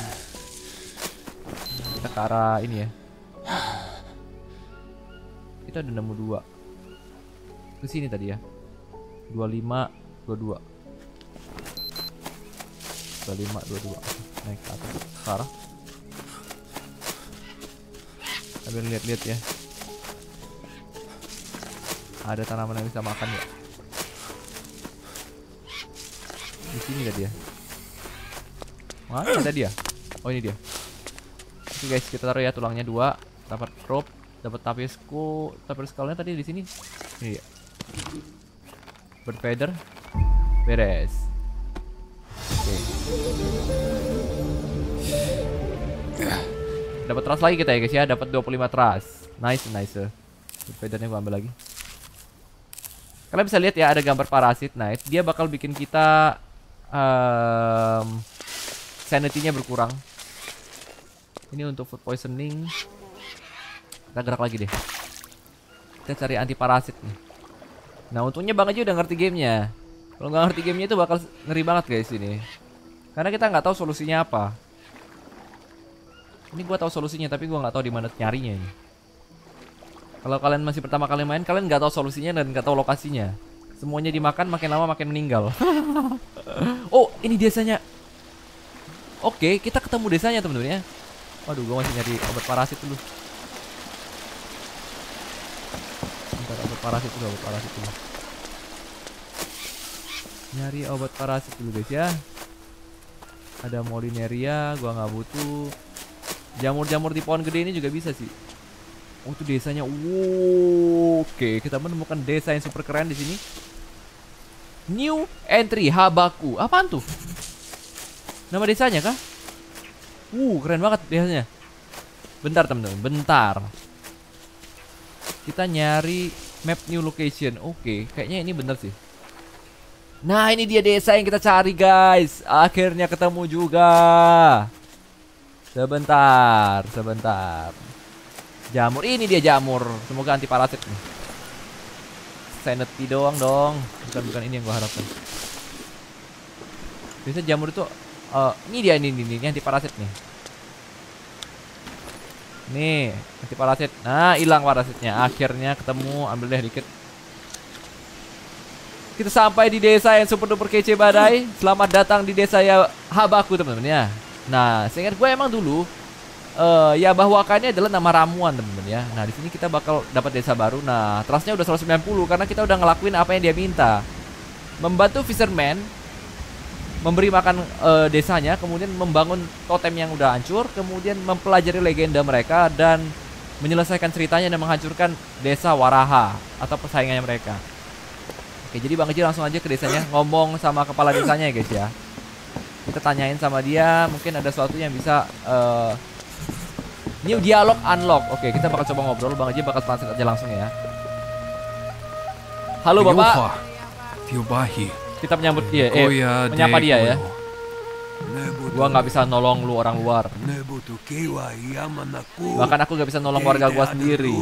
Kita ke arah ini ya. Kita udah nemu dua. Ke sini tadi ya. dua puluh lima, dua puluh dua. dua puluh lima, dua puluh dua. Naik ke atas. Ke arah. Sambil lihat-lihat ya. Ada tanaman yang bisa makan ya. Di sini tadi ya. Mana ada dia? Oh ini dia. Oke guys, kita taruh ya tulangnya dua. Dapat rope, dapat tapesku, tapeskalnya tadi di sini. Ini dia. Bird feather. Beres. Oke. Dapat trust lagi kita ya guys ya, dapat dua puluh lima trust. Nice, nice. Bird feathernya gua ambil lagi. Kalian bisa lihat ya ada gambar parasit. Nah, dia bakal bikin kita um, sanity-nya berkurang. Ini untuk food poisoning. Kita gerak lagi deh. Kita cari anti parasit nih. Nah, untungnya Bang aja udah ngerti gamenya. Kalau nggak ngerti gamenya itu bakal ngeri banget guys ini. Karena kita nggak tahu solusinya apa. Ini gua tahu solusinya tapi gua nggak tahu di mana nyarinya ini. Kalau kalian masih pertama kali main, kalian nggak tahu solusinya dan nggak tahu lokasinya. Semuanya dimakan, makin lama makin meninggal. Oh, ini desanya. Oke, kita ketemu desanya temen-temen ya. Waduh, gue masih nyari obat parasit dulu. Bentar, obat parasit dulu, obat parasit dulu. Nyari obat parasit dulu guys ya. Ada Molineria, gua nggak butuh. Jamur-jamur di pohon gede ini juga bisa sih. Oh itu desanya. Wow, oke, kita menemukan desa yang super keren di sini. New entry Habaku. Apaan tuh? Nama desanya kah? Uh, keren banget desanya. Bentar teman-teman, bentar. Kita nyari map new location. Oke, kayaknya ini bener sih. Nah, ini dia desa yang kita cari, guys. Akhirnya ketemu juga. Sebentar, sebentar. Jamur, ini dia jamur. Semoga anti parasit nih. Sanity doang dong. Bukan bukan ini yang gua harapkan. Biasanya jamur itu uh, ini dia ini, ini ini anti parasit nih. Nih, anti parasit. Nah, hilang parasitnya. Akhirnya ketemu, ambil deh dikit. Kita sampai di desa yang super duper kece badai. Selamat datang di desa ya Habaku teman-teman ya. Nah, seingat gue emang dulu Uh, ya Bahwaka ini adalah nama ramuan temen-temen ya. Nah di sini kita bakal dapat desa baru. Nah trustnya udah seratus sembilan puluh karena kita udah ngelakuin apa yang dia minta. Membantu fisherman, memberi makan uh, desanya, kemudian membangun totem yang udah hancur, kemudian mempelajari legenda mereka dan menyelesaikan ceritanya dan menghancurkan desa Waraha atau persaingannya mereka. Oke, jadi Bang Eji langsung aja ke desanya, ngomong sama kepala desanya ya guys ya. Kita tanyain sama dia, mungkin ada sesuatu yang bisa uh, new dialog unlock. Oke, kita bakal coba ngobrol. Bang Eji bakal translate aja langsung ya. Halo Bapak. Tiobahi. Kita menyambut dia, eh menyapa dia ya. Gua nggak bisa nolong lu orang luar. Bahkan aku nggak bisa nolong warga gua sendiri.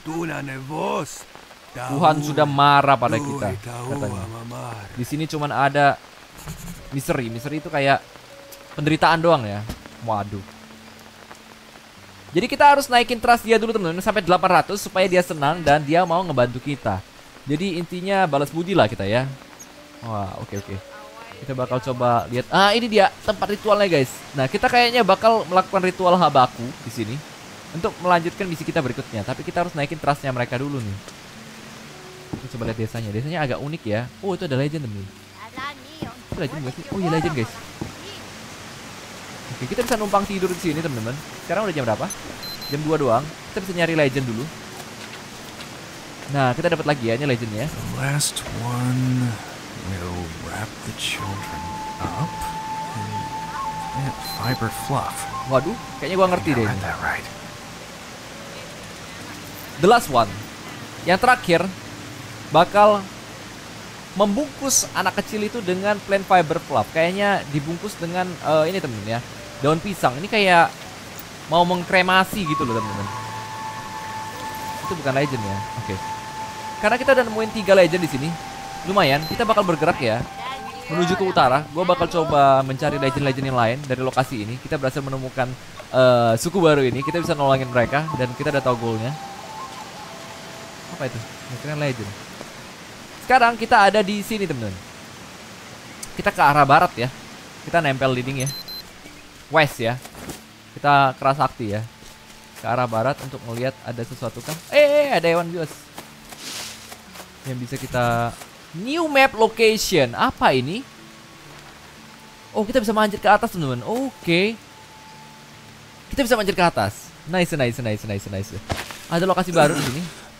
Tuhan sudah marah pada kita, katanya. Di sini cuman ada misery. Misery itu kayak penderitaan doang ya. Waduh. Jadi kita harus naikin trust dia dulu teman-teman sampai delapan ratus supaya dia senang dan dia mau ngebantu kita. Jadi intinya balas budi lah kita ya. Wah, oke oke. Kita bakal coba lihat. Ah, ini dia tempat ritualnya guys. Nah, kita kayaknya bakal melakukan ritual Habaku di sini untuk melanjutkan misi kita berikutnya. Tapi kita harus naikin trustnya mereka dulu nih. Kita coba lihat desanya. Desanya agak unik ya. Oh, itu ada legend nih. Itu legend gak sih? Oh iya legend guys. Oke, kita bisa numpang tidur di sini teman-teman. Sekarang udah jam berapa? Jam dua doang. Kita bisa nyari legend dulu. Nah, kita dapat lagi ya ini legendnya. The last one will wrap the children up in fiber fluff. Waduh, kayaknya gua ngerti deh. Right. The last one. Yang terakhir bakal membungkus anak kecil itu dengan plant fiber fluff. Kayaknya dibungkus dengan uh, ini temen-temen ya. Daun pisang. Ini kayak mau mengkremasi gitu loh temen-temen. Itu bukan legend ya. Oke. Okay. Karena kita udah nemuin tiga legend di sini. Lumayan, kita bakal bergerak ya. menuju ke utara. Gue bakal coba mencari legend-legend yang lain dari lokasi ini. Kita berhasil menemukan uh, suku baru ini. Kita bisa nolongin mereka dan kita udah tahu goalnya. Apa itu? Mungkin legend. Sekarang kita ada di sini teman-teman. Kita ke arah barat ya. Kita nempel leading ya. West ya. Kita keras sakti ya. Ke arah barat untuk melihat ada sesuatu kan. Eh, ada hewan bios yang bisa kita. New map location. Apa ini? Oh, kita bisa manjat ke atas teman-teman. Oke, okay. Kita bisa manjat ke atas. Nice, nice, nice, nice, nice. Ada lokasi baru di sini.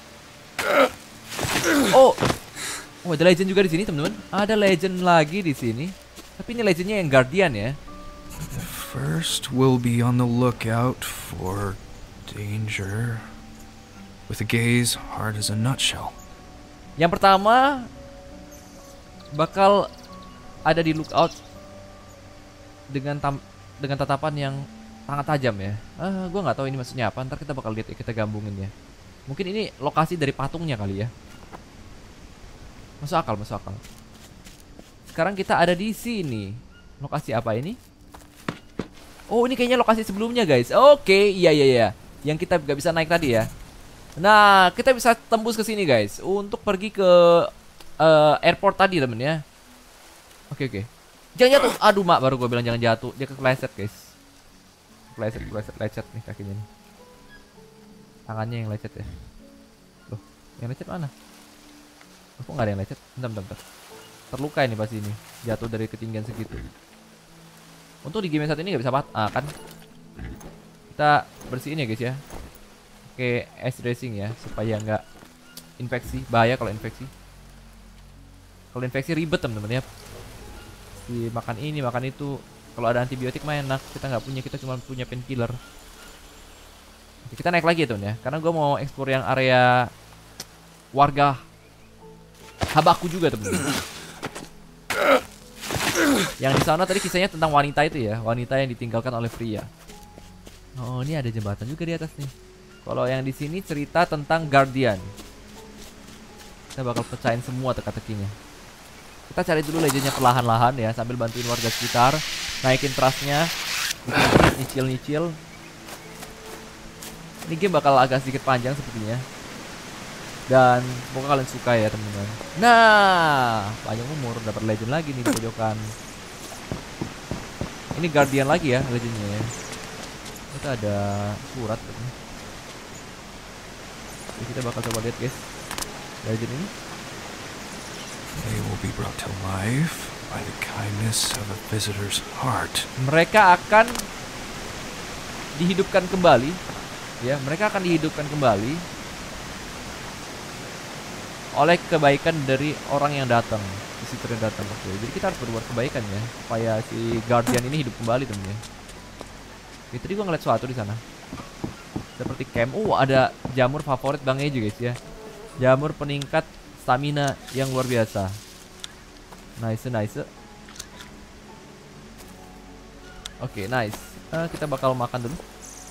Oh, oh ada legend juga di sini teman-teman. Ada legend lagi di sini. Tapi ini legendnya yang guardian ya. First, we'll be on the lookout for danger. With a gaze hard as a nutshell. Yang pertama bakal ada di lookout dengan tam dengan tatapan yang sangat tajam ya. Ah, gue nggak tahu ini maksudnya apa. Ntar kita bakal lihat ya, kita gabungin ya. Mungkin ini lokasi dari patungnya kali ya. Masuk akal, masuk akal. Sekarang kita ada di sini. Lokasi apa ini? Oh, ini kayaknya lokasi sebelumnya guys. Oke, iya iya iya. Yang kita nggak bisa naik tadi ya. Nah, kita bisa tembus ke sini guys untuk pergi ke uh, airport tadi temen ya. Oke oke. Jangan jatuh. Aduh mak, baru gue bilang jangan jatuh. Dia kepleset guys. Kepleset, kepleset, lecet nih kakinya nih. Tangannya yang lecet ya. Loh, yang lecet mana? Loh, kok nggak ada yang lecet? Bentar, bentar, bentar. Terluka ini pasti ini. Jatuh dari ketinggian segitu. Untuk di game saat ini nggak bisa patah kan? Kita bersihin ya guys ya. Oke, ice dressing ya supaya nggak infeksi. Bahaya kalau infeksi. Kalau infeksi ribet teman-teman ya. Dimakan ini, makan itu. Kalau ada antibiotik mah enak. Kita nggak punya, kita cuma punya painkiller. Oke, kita naik lagi ya teman ya. Karena gue mau explore yang area warga Habaku juga teman-teman. Yang di sana tadi kisahnya tentang wanita itu ya, wanita yang ditinggalkan oleh pria. Oh, ini ada jembatan juga di atas nih. Kalau yang di sini cerita tentang guardian. Kita bakal pecahin semua teka-tekinya. Kita cari dulu legendnya perlahan-lahan ya, sambil bantuin warga sekitar, naikin trustnya, nyicil-nyicil. Ini game bakal agak sedikit panjang sepertinya. Dan semoga kalian suka ya teman-teman. Nah, panjang umur, dapat legend lagi nih di pojokan. Ini guardian lagi ya legendnya ya. Kita ada surat katanya. Jadi kita bakal coba lihat guys legend ini. They will be brought to life by the kindness of a visitor's heart. Mereka akan dihidupkan kembali. Ya, mereka akan dihidupkan kembali oleh kebaikan dari orang yang datang, visitor yang datang. Oke, jadi kita harus berbuat kebaikan ya, supaya si guardian ini hidup kembali temen ya. Oke, tadi gua ngeliat sesuatu di sana. Seperti camp. Oh, ada jamur favorit Bang Eju guys ya. Jamur peningkat stamina yang luar biasa. Nice, nice. Oke, nice. Uh, kita bakal makan dulu.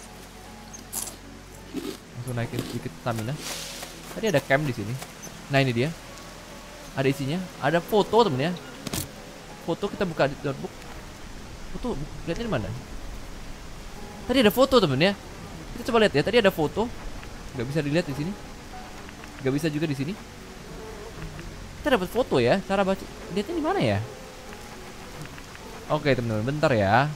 Langsung naikin sedikit stamina. Tadi ada camp di sini. Nah, ini dia. Ada isinya. Ada foto temen ya. Foto kita buka di notebook. Foto, lihatnya di mana? Tadi ada foto temen ya. Kita coba lihat ya. Tadi ada foto. Gak bisa dilihat di sini. Gak bisa juga di sini. Kita dapat foto ya. Cara baca lihatnya di mana ya? Oke teman-teman, bentar ya.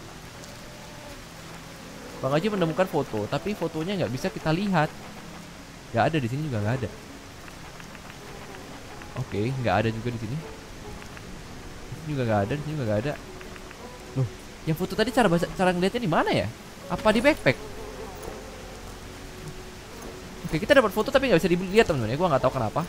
Bang Haji menemukan foto, tapi fotonya nggak bisa kita lihat. Nggak ada di sini juga nggak ada. Oke, nggak ada juga di sini. Di sini juga nggak ada, di sini juga nggak ada. Loh, yang foto tadi cara baca, cara ngeliatnya di mana ya? Apa di backpack? Oke, kita dapat foto tapi nggak bisa dilihat teman-teman ya. Gua nggak tahu kenapa.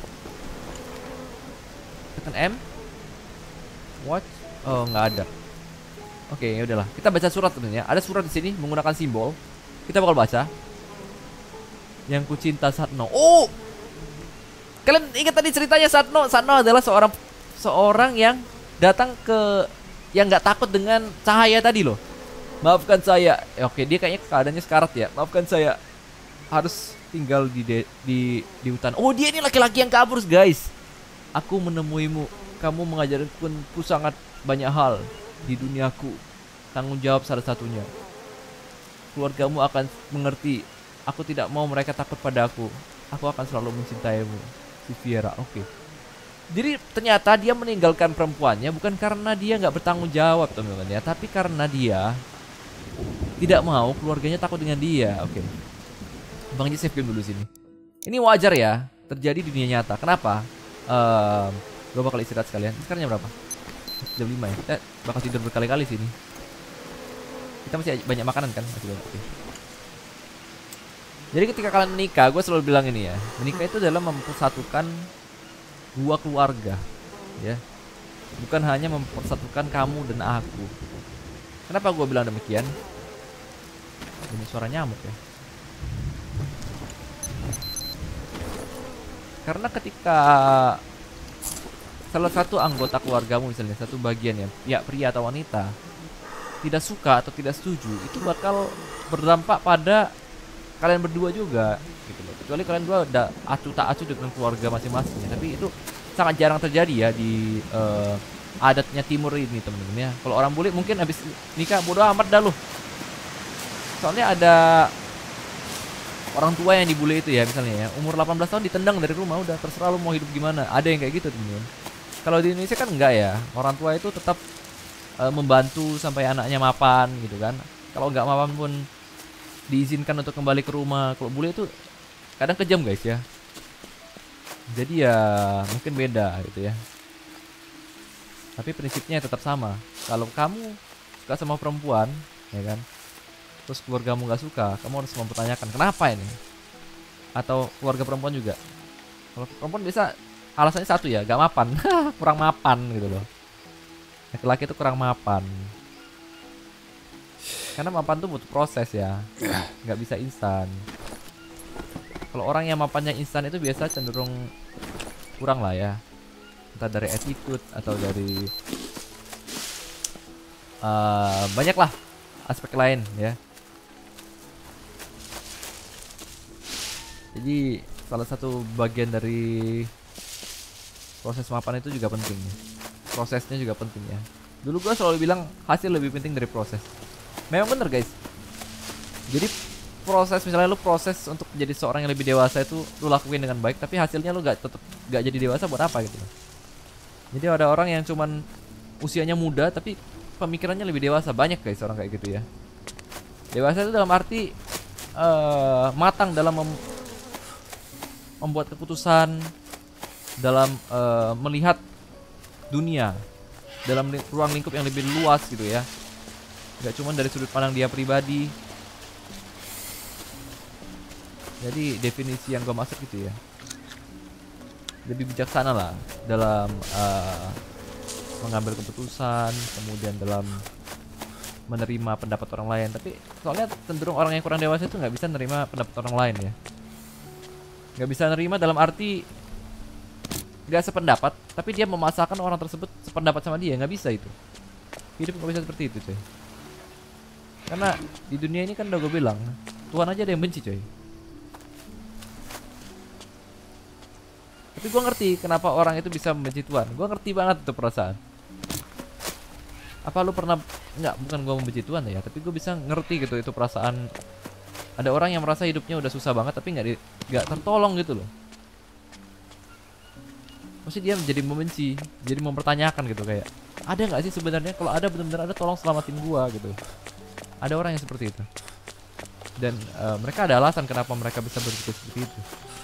Tekan M. What? Oh, nggak ada. Oke, ya udahlah. Kita baca surat teman-teman ya. Ada surat di sini menggunakan simbol. Kita bakal baca. Yang ku cinta Satno. Oh, kalian ingat tadi ceritanya Satno? Satno adalah seorang seorang yang datang ke, yang nggak takut dengan cahaya tadi loh. Maafkan saya. Ya, oke, dia kayaknya keadaannya sekarat ya. Maafkan saya, harus tinggal di de, di di hutan. Oh, dia ini laki-laki yang kabur guys. Aku menemuimu. Kamu mengajarkanku sangat banyak hal di duniaku. Tanggung jawab salah satunya. Keluargamu akan mengerti. Aku tidak mau mereka takut padaku. Aku akan selalu mencintaimu. Si Viera, oke. Okay. Jadi ternyata dia meninggalkan perempuannya bukan karena dia nggak bertanggung jawab, teman-teman ya, tapi karena dia tidak mau keluarganya takut dengan dia. Oke. Okay. Bang Ji save game dulu sini. Ini wajar ya, terjadi di dunia nyata. Kenapa? Um, gue bakal istirahat sekalian. Sekarang jam berapa? Jam lima ya. Eh, bakal tidur berkali-kali sini. Kita masih banyak makanan kan? Masih banyak. Okay. Jadi ketika kalian menikah, gue selalu bilang ini ya, menikah itu adalah mempersatukan dua keluarga, ya, bukan hanya mempersatukan kamu dan aku. Kenapa gue bilang demikian? Ini suara nyamuk ya. Karena ketika salah satu anggota keluargamu, misalnya satu bagian ya, ya pria atau wanita, tidak suka atau tidak setuju, itu bakal berdampak pada kalian berdua juga gitu loh. Kecuali kalian dua udah acu tak acu dengan keluarga masing-masing ya. Tapi itu sangat jarang terjadi ya di uh, adatnya timur ini, temen-temen ya. Kalau orang bule mungkin habis nikah bodo amat dah lu. Soalnya ada orang tua yang dibule itu ya, misalnya ya, umur delapan belas tahun ditendang dari rumah, udah terserah lu mau hidup gimana. Ada yang kayak gitu, temen-temen. Kalau di Indonesia kan enggak ya. Orang tua itu tetap uh, membantu sampai anaknya mapan gitu kan. Kalau nggak mapan pun diizinkan untuk kembali ke rumah. Kalau bule itu kadang kejam guys ya. Jadi ya mungkin beda gitu ya. Tapi prinsipnya tetap sama. Kalau kamu suka sama perempuan, ya kan, terus keluargamu nggak suka, kamu harus mempertanyakan kenapa ini. Atau keluarga perempuan juga. Kalau perempuan bisa alasannya satu ya, gak mapan, kurang mapan gitu loh. Laki-laki itu kurang mapan. Karena mapan tuh butuh proses ya, nggak bisa instan. Kalau orang yang mapannya instan itu biasa cenderung kurang lah ya, entah dari attitude atau dari uh, banyak lah aspek lain ya. Jadi salah satu bagian dari proses mapan itu juga penting. Prosesnya juga penting ya. Dulu gue selalu bilang hasil lebih penting dari proses. Memang bener guys. Jadi proses, misalnya lu proses untuk menjadi seorang yang lebih dewasa itu lu lakuin dengan baik, tapi hasilnya lu gak tetap gak jadi dewasa buat apa gitu. Jadi ada orang yang cuman usianya muda tapi pemikirannya lebih dewasa. Banyak guys orang kayak gitu ya. Dewasa itu dalam arti uh, matang dalam mem membuat keputusan, dalam uh, melihat dunia dalam li ruang lingkup yang lebih luas gitu ya. Gak cuma dari sudut pandang dia pribadi. Jadi definisi yang gue maksud gitu ya, lebih bijaksana lah dalam uh, mengambil keputusan, kemudian dalam menerima pendapat orang lain. Tapi soalnya cenderung orang yang kurang dewasa itu nggak bisa menerima pendapat orang lain ya. Nggak bisa nerima dalam arti nggak sependapat, tapi dia memaksakan orang tersebut sependapat sama dia. Nggak bisa itu. Hidup nggak bisa seperti itu coy. Karena di dunia ini kan udah gue bilang, Tuhan aja ada yang benci coy. Tapi gue ngerti kenapa orang itu bisa membenci Tuhan. Gue ngerti banget itu perasaan. Apa lu pernah, nggak, bukan gue membenci Tuhan ya, tapi gue bisa ngerti gitu itu perasaan. Ada orang yang merasa hidupnya udah susah banget tapi nggak nggak tertolong gitu loh. Mesti dia menjadi membenci, jadi mempertanyakan gitu kayak, ada nggak sih sebenarnya, kalau ada benar-benar ada, tolong selamatin gua gitu. Ada orang yang seperti itu. Dan uh, mereka ada alasan kenapa mereka bisa berpikir seperti itu.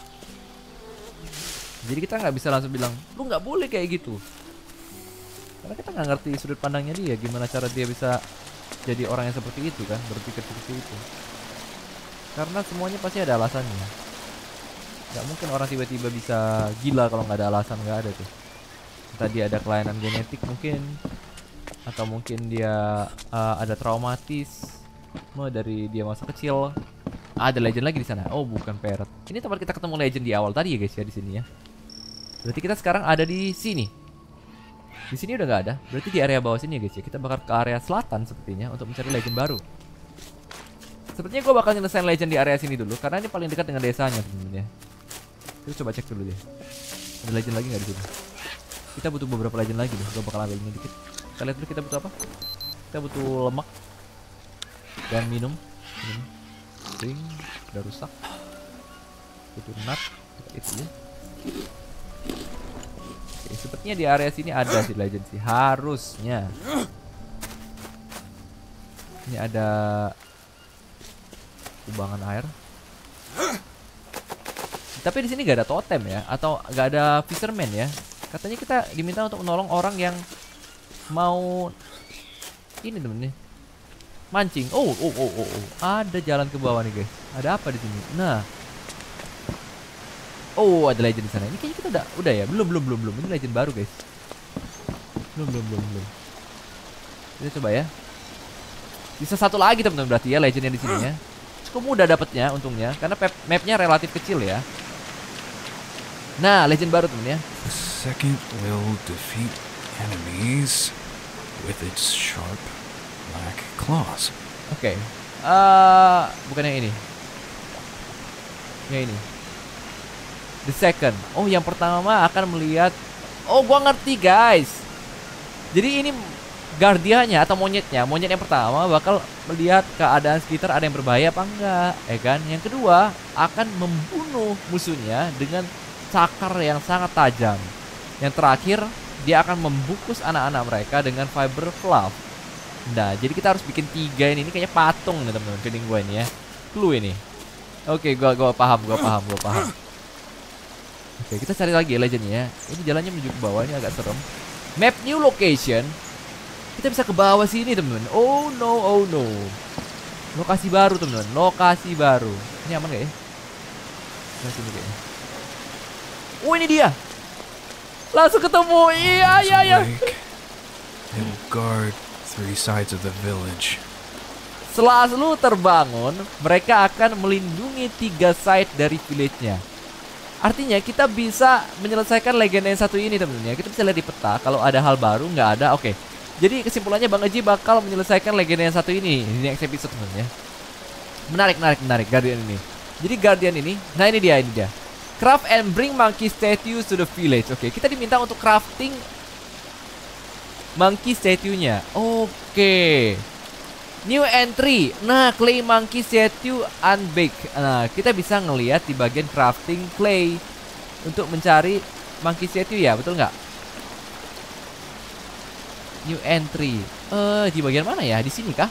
Jadi kita nggak bisa langsung bilang, lu nggak boleh kayak gitu. Karena kita nggak ngerti sudut pandangnya dia, gimana cara dia bisa jadi orang yang seperti itu kan, berpikir seperti itu. Karena semuanya pasti ada alasannya. Gak mungkin orang tiba-tiba bisa gila kalau nggak ada alasan, nggak ada tuh. Entah dia ada kelainan genetik mungkin, atau mungkin dia uh, ada traumatis mau dari dia masa kecil. Ada legend lagi di sana. Oh bukan parrot. Ini tempat kita ketemu legend di awal tadi ya guys ya, di sini ya. Berarti kita sekarang ada di sini. Di sini udah nggak ada. Berarti di area bawah sini ya guys ya. Kita bakal ke area selatan sepertinya untuk mencari legend baru. Sepertinya gue bakal nyelesain legend di area sini dulu karena ini paling dekat dengan desanya temen-temen ya. Kita coba cek dulu deh. Ada legend lagi nggak di sini? Kita butuh beberapa legend lagi deh. Gue bakal ambil ini dikit. Kita lihat dulu kita butuh apa. Kita butuh lemak dan minum. Minum. Drink. Udah rusak. Butuh nut. Itu ya. Oke, sepertinya di area sini ada si legend sih. Harusnya. Ini ada kubangan air. Tapi di sini gak ada totem ya, atau gak ada fisherman ya. Katanya kita diminta untuk menolong orang yang mau ini temen nih, mancing. Oh, oh, oh, oh, oh. Ada jalan ke bawah nih guys. Ada apa di sini? Nah, oh ada legend di sana. Ini kayaknya kita udah, udah ya. Belum, belum, belum, belum. Ini legend baru guys. Belum, belum, belum, belum. Kita coba ya. Bisa satu lagi teman-teman berarti ya legendnya di sini ya. Cukup mudah dapatnya untungnya karena mapnya relatif kecil ya. Nah, legend baru temen ya. The second will defeat enemies with its sharp black claws. Oke. Okay. Uh, bukan yang ini. Yang ini. The second. Oh, yang pertama akan melihat. Oh, gua ngerti, guys. Jadi ini guardiannya atau monyetnya. Monyet yang pertama bakal melihat keadaan sekitar ada yang berbahaya apa enggak, ya kan? Yang kedua akan membunuh musuhnya dengan cakar yang sangat tajam. Yang terakhir, dia akan membungkus anak-anak mereka dengan fiber fluff. Nah, jadi kita harus bikin tiga ini. Ini kayaknya patung nih teman-teman, feeling gue ini ya. Clue ini. Oke, gua gua paham, gua paham, gua paham. Oke, kita cari lagi ya legendnya. Ini jalannya menuju ke bawah, ini agak serem. Map new location. Kita bisa ke bawah sini teman-teman. Oh no, oh no. Lokasi baru teman-teman, lokasi baru. Ini aman gak ya? Nah, sini kayaknya. Oh ini dia. Langsung ketemu. Iya iya iya. They will guard three sides of the village. Setelah lu terbangun, mereka akan melindungi tiga side dari village-nya. Artinya kita bisa menyelesaikan legenda yang satu ini teman-teman ya. Kita bisa lihat di peta kalau ada hal baru nggak ada. Oke. Jadi kesimpulannya Bang Eji bakal menyelesaikan legenda yang satu ini. Ini next episode teman-teman ya. Menarik menarik menarik Guardian ini. Jadi Guardian ini, nah ini dia ini dia. Craft and bring monkey statues to the village. Oke, kita diminta untuk crafting monkey statue-nya. Oke. New entry. Nah, clay monkey statue unbaked. Nah, kita bisa ngelihat di bagian crafting clay untuk mencari monkey statue ya, betul nggak? New entry. Eh, di bagian mana ya? Di sini kah?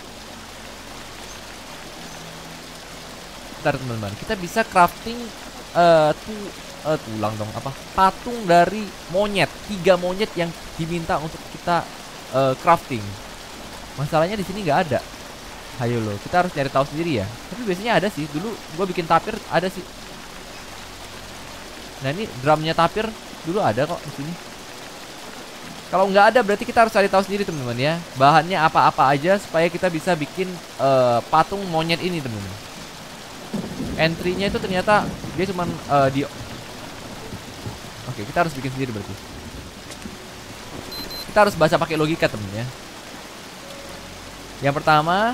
Bentar teman-teman. Kita bisa crafting Uh, tu, uh, tulang dong apa patung dari monyet, tiga monyet yang diminta untuk kita uh, crafting. Masalahnya di sini nggak ada. Ayo lo, kita harus cari tahu sendiri ya. Tapi biasanya ada sih. Dulu gue bikin tapir ada sih. Nah ini drumnya tapir dulu ada kok di sini. Kalau nggak ada berarti kita harus cari tahu sendiri teman-teman ya. Bahannya apa-apa aja supaya kita bisa bikin uh, patung monyet ini teman-teman. Entry-nya itu ternyata dia cuman uh, di. Oke, kita harus bikin sendiri berarti. Kita harus baca pakai logika temen ya. Yang pertama,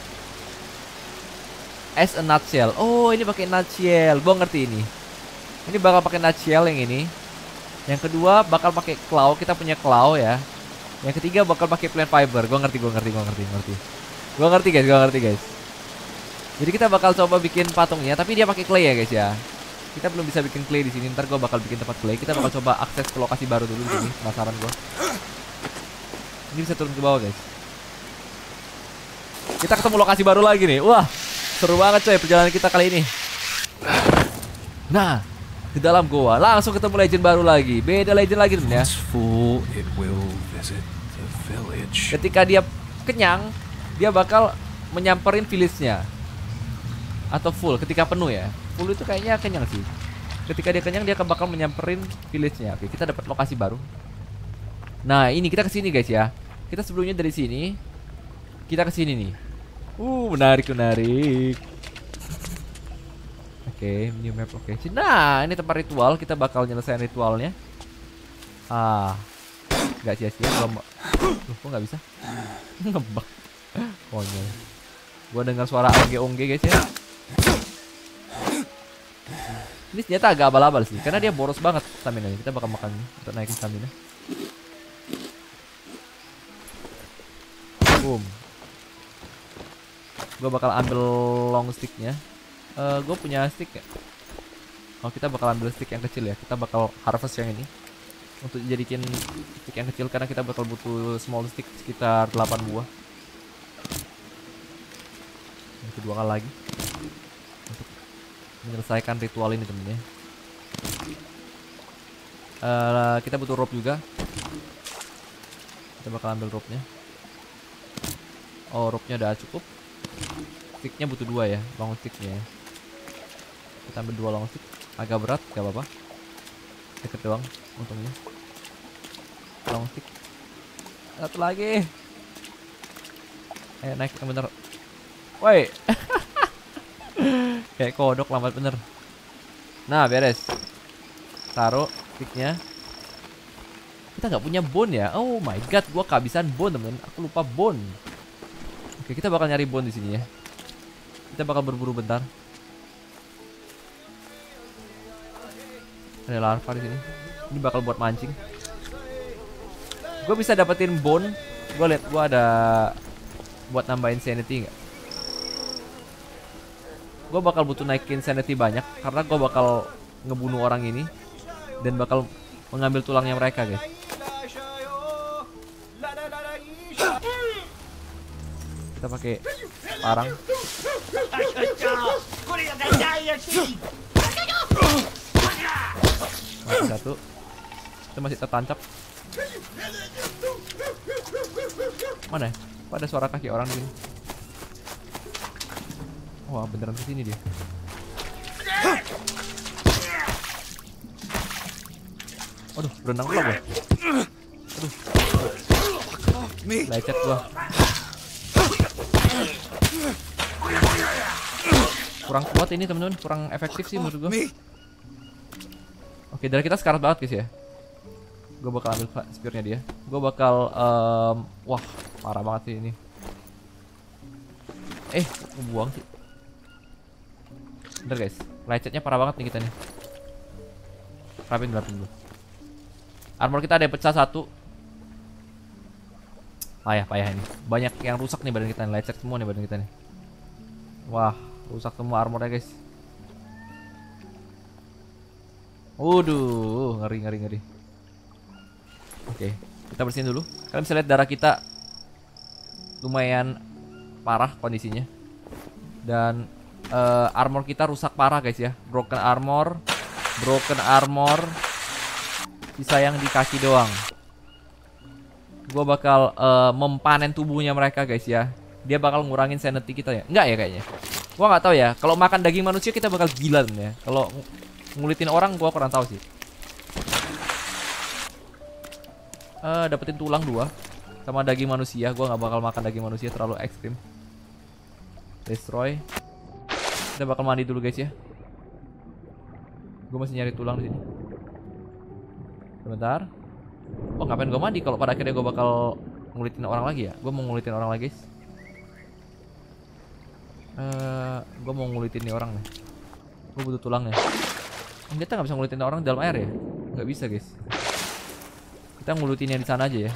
as a nutshell. Oh, ini pakai nutshell. Gua ngerti ini. Ini bakal pakai nutshell yang ini. Yang kedua bakal pakai claw. Kita punya claw ya. Yang ketiga bakal pakai plant fiber. Gua ngerti, gua ngerti, gua ngerti, ngerti. Gua ngerti guys, gua ngerti guys. Jadi kita bakal coba bikin patungnya, tapi dia pakai clay ya guys ya. Kita belum bisa bikin clay di sini. Ntar gue bakal bikin tempat clay. Kita bakal coba akses ke lokasi baru dulu di sini. Penasaran gue. Ini bisa turun ke bawah guys. Kita ketemu lokasi baru lagi nih. Wah, seru banget coy perjalanan kita kali ini. Nah, di dalam goa langsung ketemu legend baru lagi. Beda legend lagi temen ya. Full, it will visit the village. Ketika dia kenyang, dia bakal menyamperin village-nya. Atau full ketika penuh ya. Full itu kayaknya kenyang sih. Ketika dia kenyang dia bakal menyamperin village-nya. Oke, kita dapat lokasi baru. Nah, ini kita kesini guys ya. Kita sebelumnya dari sini. Kita kesini nih. Uh, menarik menarik. Oke, new map location. Nah, ini tempat ritual. Kita bakal nyelesain ritualnya. Ah, nggak sia-sia kalau. Loh, kok nggak bisa? Ngebak. Konyol. Gua dengar suara ongge-ongge guys ya. Ini senjata agak abal-abal sih, karena dia boros banget stamina-nya. Kita bakal makan untuk naikin stamina. Boom. Gue bakal ambil long sticknya. Uh, gue punya stick ya. Oh, kita bakal ambil stick yang kecil ya. Kita bakal harvest yang ini untuk dijadikan stick yang kecil karena kita bakal butuh small stick sekitar delapan buah. Yang kedua kali lagi untuk menyelesaikan ritual ini temennya. Uh, kita butuh rope juga. Kita bakal ambil rope-nya. Oh, rope-nya udah cukup. Sticknya butuh dua ya, long sticknya. Kita ambil dua long stick. Agak berat, gak apa-apa. Deket doang, untungnya. Long stick. Satu lagi. Eh, naik yang bener. Woi. Kayak kodok lambat bener. Nah, beres. Taruh sticknya. Kita nggak punya bone ya. Oh my god, gua kehabisan bone temen. Aku lupa bone. Oke, kita bakal nyari bone di sini ya. Kita bakal berburu bentar. Ada larva di sini. Ini bakal buat mancing. Gue bisa dapetin bone. Gue lihat gue ada buat nambahin sanity nggak? Gue bakal butuh naikin sanity banyak karena gue bakal ngebunuh orang ini dan bakal mengambil tulangnya mereka, guys. Kita pakai parang. Mati satu. Kita masih tertancap. Mana ya? Kok ada suara kaki orang di sini? Wah, beneran ke sini dia. Aduh, berenang pula gue. Aduh. Lecet gua. Kurang kuat ini teman-teman, kurang efektif sih menurut gua. Oke, dari kita sekarat banget guys ya. Gue bakal ambil spearnya dia. Gue bakal um, wah, parah banget sih ini. Eh, gue buang sih. Bentar guys, lecetnya parah banget nih kita nih. Rapin, rapin dulu. Armor kita ada yang pecah satu. Payah, payah ini. Banyak yang rusak nih badan kita nih. Lecet semua nih badan kita nih. Wah, rusak semua armornya guys. Waduh, ngeri, ngeri, ngeri. Oke, kita bersihin dulu. Kalian bisa lihat darah kita lumayan parah kondisinya. Dan uh, armor kita rusak parah guys ya. Broken armor, broken armor. Sisa yang di kaki doang. Gua bakal uh, mempanen tubuhnya mereka guys ya. Dia bakal ngurangin sanity kita ya. Enggak ya kayaknya. Gua nggak tahu ya. Kalau makan daging manusia kita bakal gila ya. Kalau ngulitin orang gua kurang tahu sih. Uh, dapetin tulang dua sama daging manusia. Gua nggak bakal makan daging manusia, terlalu ekstrim. Destroy. Kita bakal mandi dulu guys ya. Gue masih nyari tulang di sini. Sebentar. Oh, ngapain gue mandi kalau pada akhirnya gue bakal ngulitin orang lagi ya? Gue mau ngulitin orang lagi guys. Uh, gue mau ngulitin nih orang nih. Gue butuh tulangnya. Kita nggak bisa ngulitin orang dalam air ya? Nggak bisa guys. Kita ngulutinnya di sana aja ya.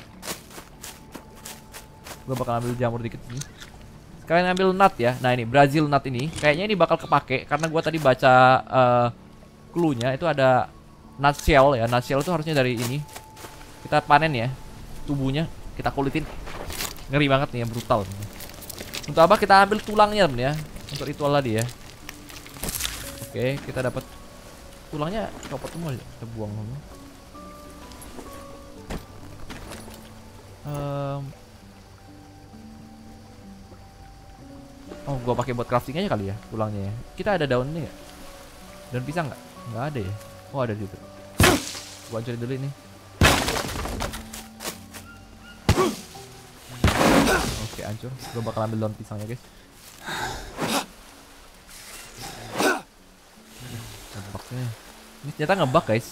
Gue bakal ambil jamur dikit sini. Sekalian ambil nut ya. Nah ini Brazil nut ini kayaknya ini bakal kepake karena gue tadi baca uh, clue-nya itu ada nutshell ya. Nutshell itu harusnya dari ini. Kita panen ya tubuhnya, kita kulitin. Ngeri banget nih ya, brutal. Untuk apa kita ambil tulangnya temen ya, untuk ritual tadi ya. Oke, kita dapat tulangnya, copot semua, kita buang semua. Um, oh, gua pakai buat crafting aja kali ya tulangnya ya. Kita ada daun ini nggak? Daun pisang nggak? Nggak ada ya. Oh, ada di situ. Gua hancurin dulu ini. Oke, hancur. Gua bakal ambil daun pisangnya guys. Ngebugnya. Ini ternyata ngebug guys.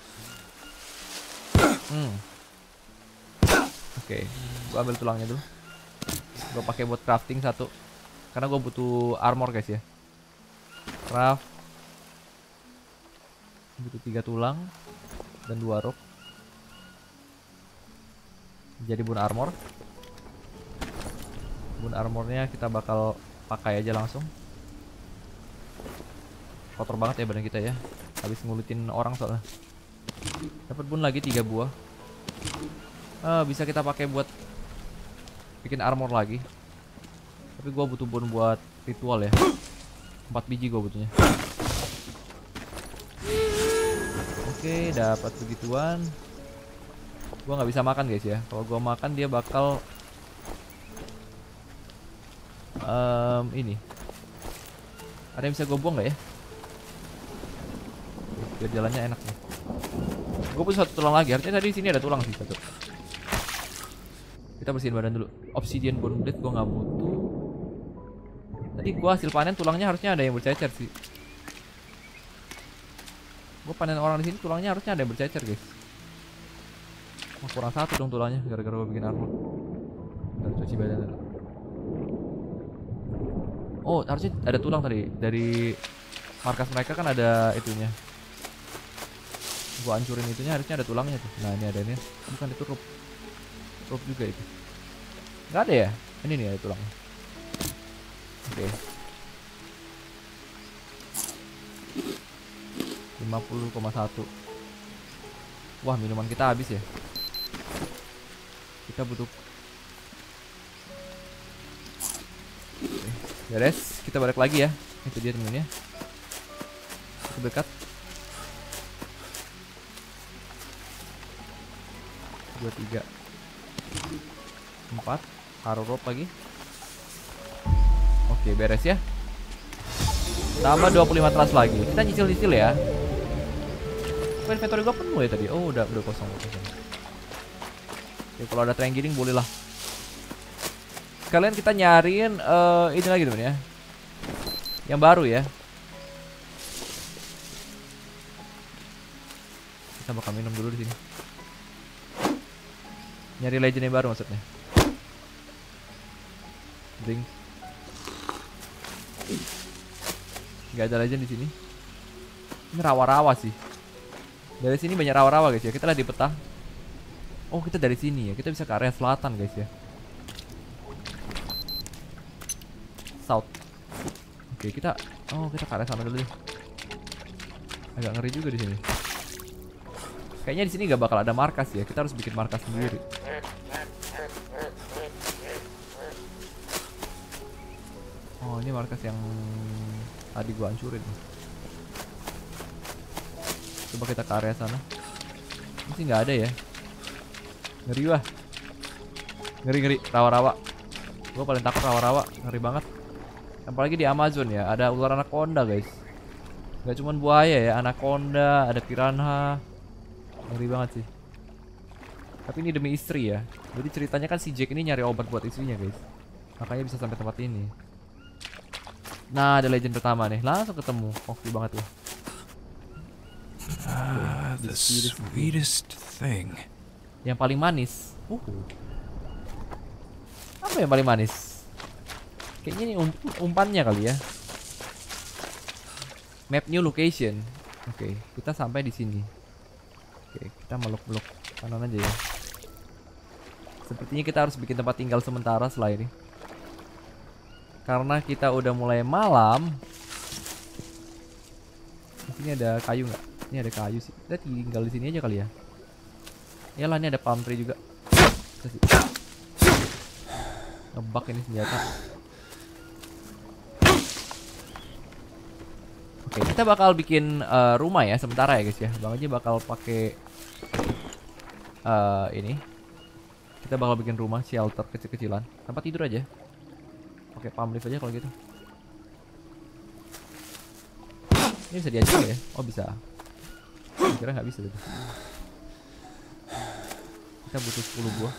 Hmm. Oke, okay, gua ambil tulangnya dulu. Gua pakai buat crafting satu. Karena gua butuh armor guys ya. Craft. Butuh tiga tulang dan dua rope. Jadi bun armor. Bone armornya kita bakal pakai aja langsung. Kotor banget ya badan kita ya. Habis ngulitin orang soalnya. Dapat bone lagi tiga buah. Ah, bisa kita pakai buat bikin armor lagi. Tapi gua butuh bone buat ritual ya. Empat biji gua butuhnya. Oke, dapat begituan. Gua nggak bisa makan guys ya. Kalau gua makan dia bakal um, ini. Ada yang bisa gue buang nggak ya? Biar jalannya enak nih. Gue punya satu tulang lagi. Artinya tadi di sini ada tulang sih satu. Kita bersihin badan dulu. Obsidian bone blade gue nggak butuh. Tadi gue hasil panen tulangnya harusnya ada yang bercecer sih. Gue panen orang di sini tulangnya harusnya ada yang bercecer guys. Oh, kurang satu dong tulangnya gara-gara gue bikin armor. Kita cuci badan dulu. Oh, harusnya ada tulang tadi dari markas mereka kan ada itunya. Gua hancurin itunya harusnya ada tulangnya tuh. Nah, ini ada ini. Bukan itu rope. Rope juga itu. Nggak ada ya? Ini nih ada tulangnya. Oke. lima puluh koma satu. Wah, minuman kita habis ya. Kita butuh. Oke, beres. Kita balik lagi ya. Itu dia temennya. Kita dekat. Dua, tiga, empat. Taruh rope lagi. Oke, beres ya. Tambah dua puluh lima trans lagi. Kita nyicil-nyicil ya. Oh, inventory gua penuh ya tadi. Oh, udah udah kosong kosong. Oke, kalau ada terenggiling boleh lah. Sekalian kita nyariin uh, ini lagi temen ya. Yang baru ya. Kita bakal minum dulu di sini. Nyari legend yang baru maksudnya. Drink. Gak ada legend di sini. Ini rawa-rawa sih. Dari sini banyak rawa-rawa guys ya. Kita lihat di peta. Oh, kita dari sini ya. Kita bisa ke area selatan guys ya. South. Oke, kita oh, kita ke area sana dulu deh. Agak ngeri juga di sini. Kayaknya di sini gak bakal ada markas ya. Kita harus bikin markas sendiri. Oh, ini markas yang tadi gua hancurin. Coba kita ke area sana. Ini sih nggak ada ya. Ngeri wah. Ngeri ngeri. Rawa-rawa. Gua paling takut rawa-rawa. Ngeri banget. Apalagi di Amazon ya. Ada ular anaconda guys. Gak cuman buaya ya. Anaconda. Ada piranha. Ngeri banget sih. Tapi ini demi istri ya. Jadi ceritanya kan si Jack ini nyari obat buat istrinya guys. Makanya bisa sampai tempat ini. Nah, ada legend pertama nih. Langsung ketemu. Oke banget ya. Ah, the sweetest thing. Yang paling manis. Uh. Apa yang paling manis? Kayaknya ini um umpannya kali ya. Map new location. Oke, kita sampai di sini. Oke, kita meluk-meluk kanan aja ya. Sepertinya kita harus bikin tempat tinggal sementara setelah ini. Karena kita udah mulai malam. Di sini ada kayu nggak? Ini ada kayu sih. Kita tinggal di sini aja kali ya. Yalah, ini ada palm tree juga. Ngebak ini senjata. Oke, kita bakal bikin uh, rumah ya sementara ya guys ya. Bang Haji bakal pakai uh, ini. Kita bakal bikin rumah shelter kecil-kecilan. Tempat tidur aja. Pakai palm leaf aja kalau gitu. Ini bisa diajar ya? Oh bisa. Kira nggak bisa gitu. Kita butuh sepuluh buah.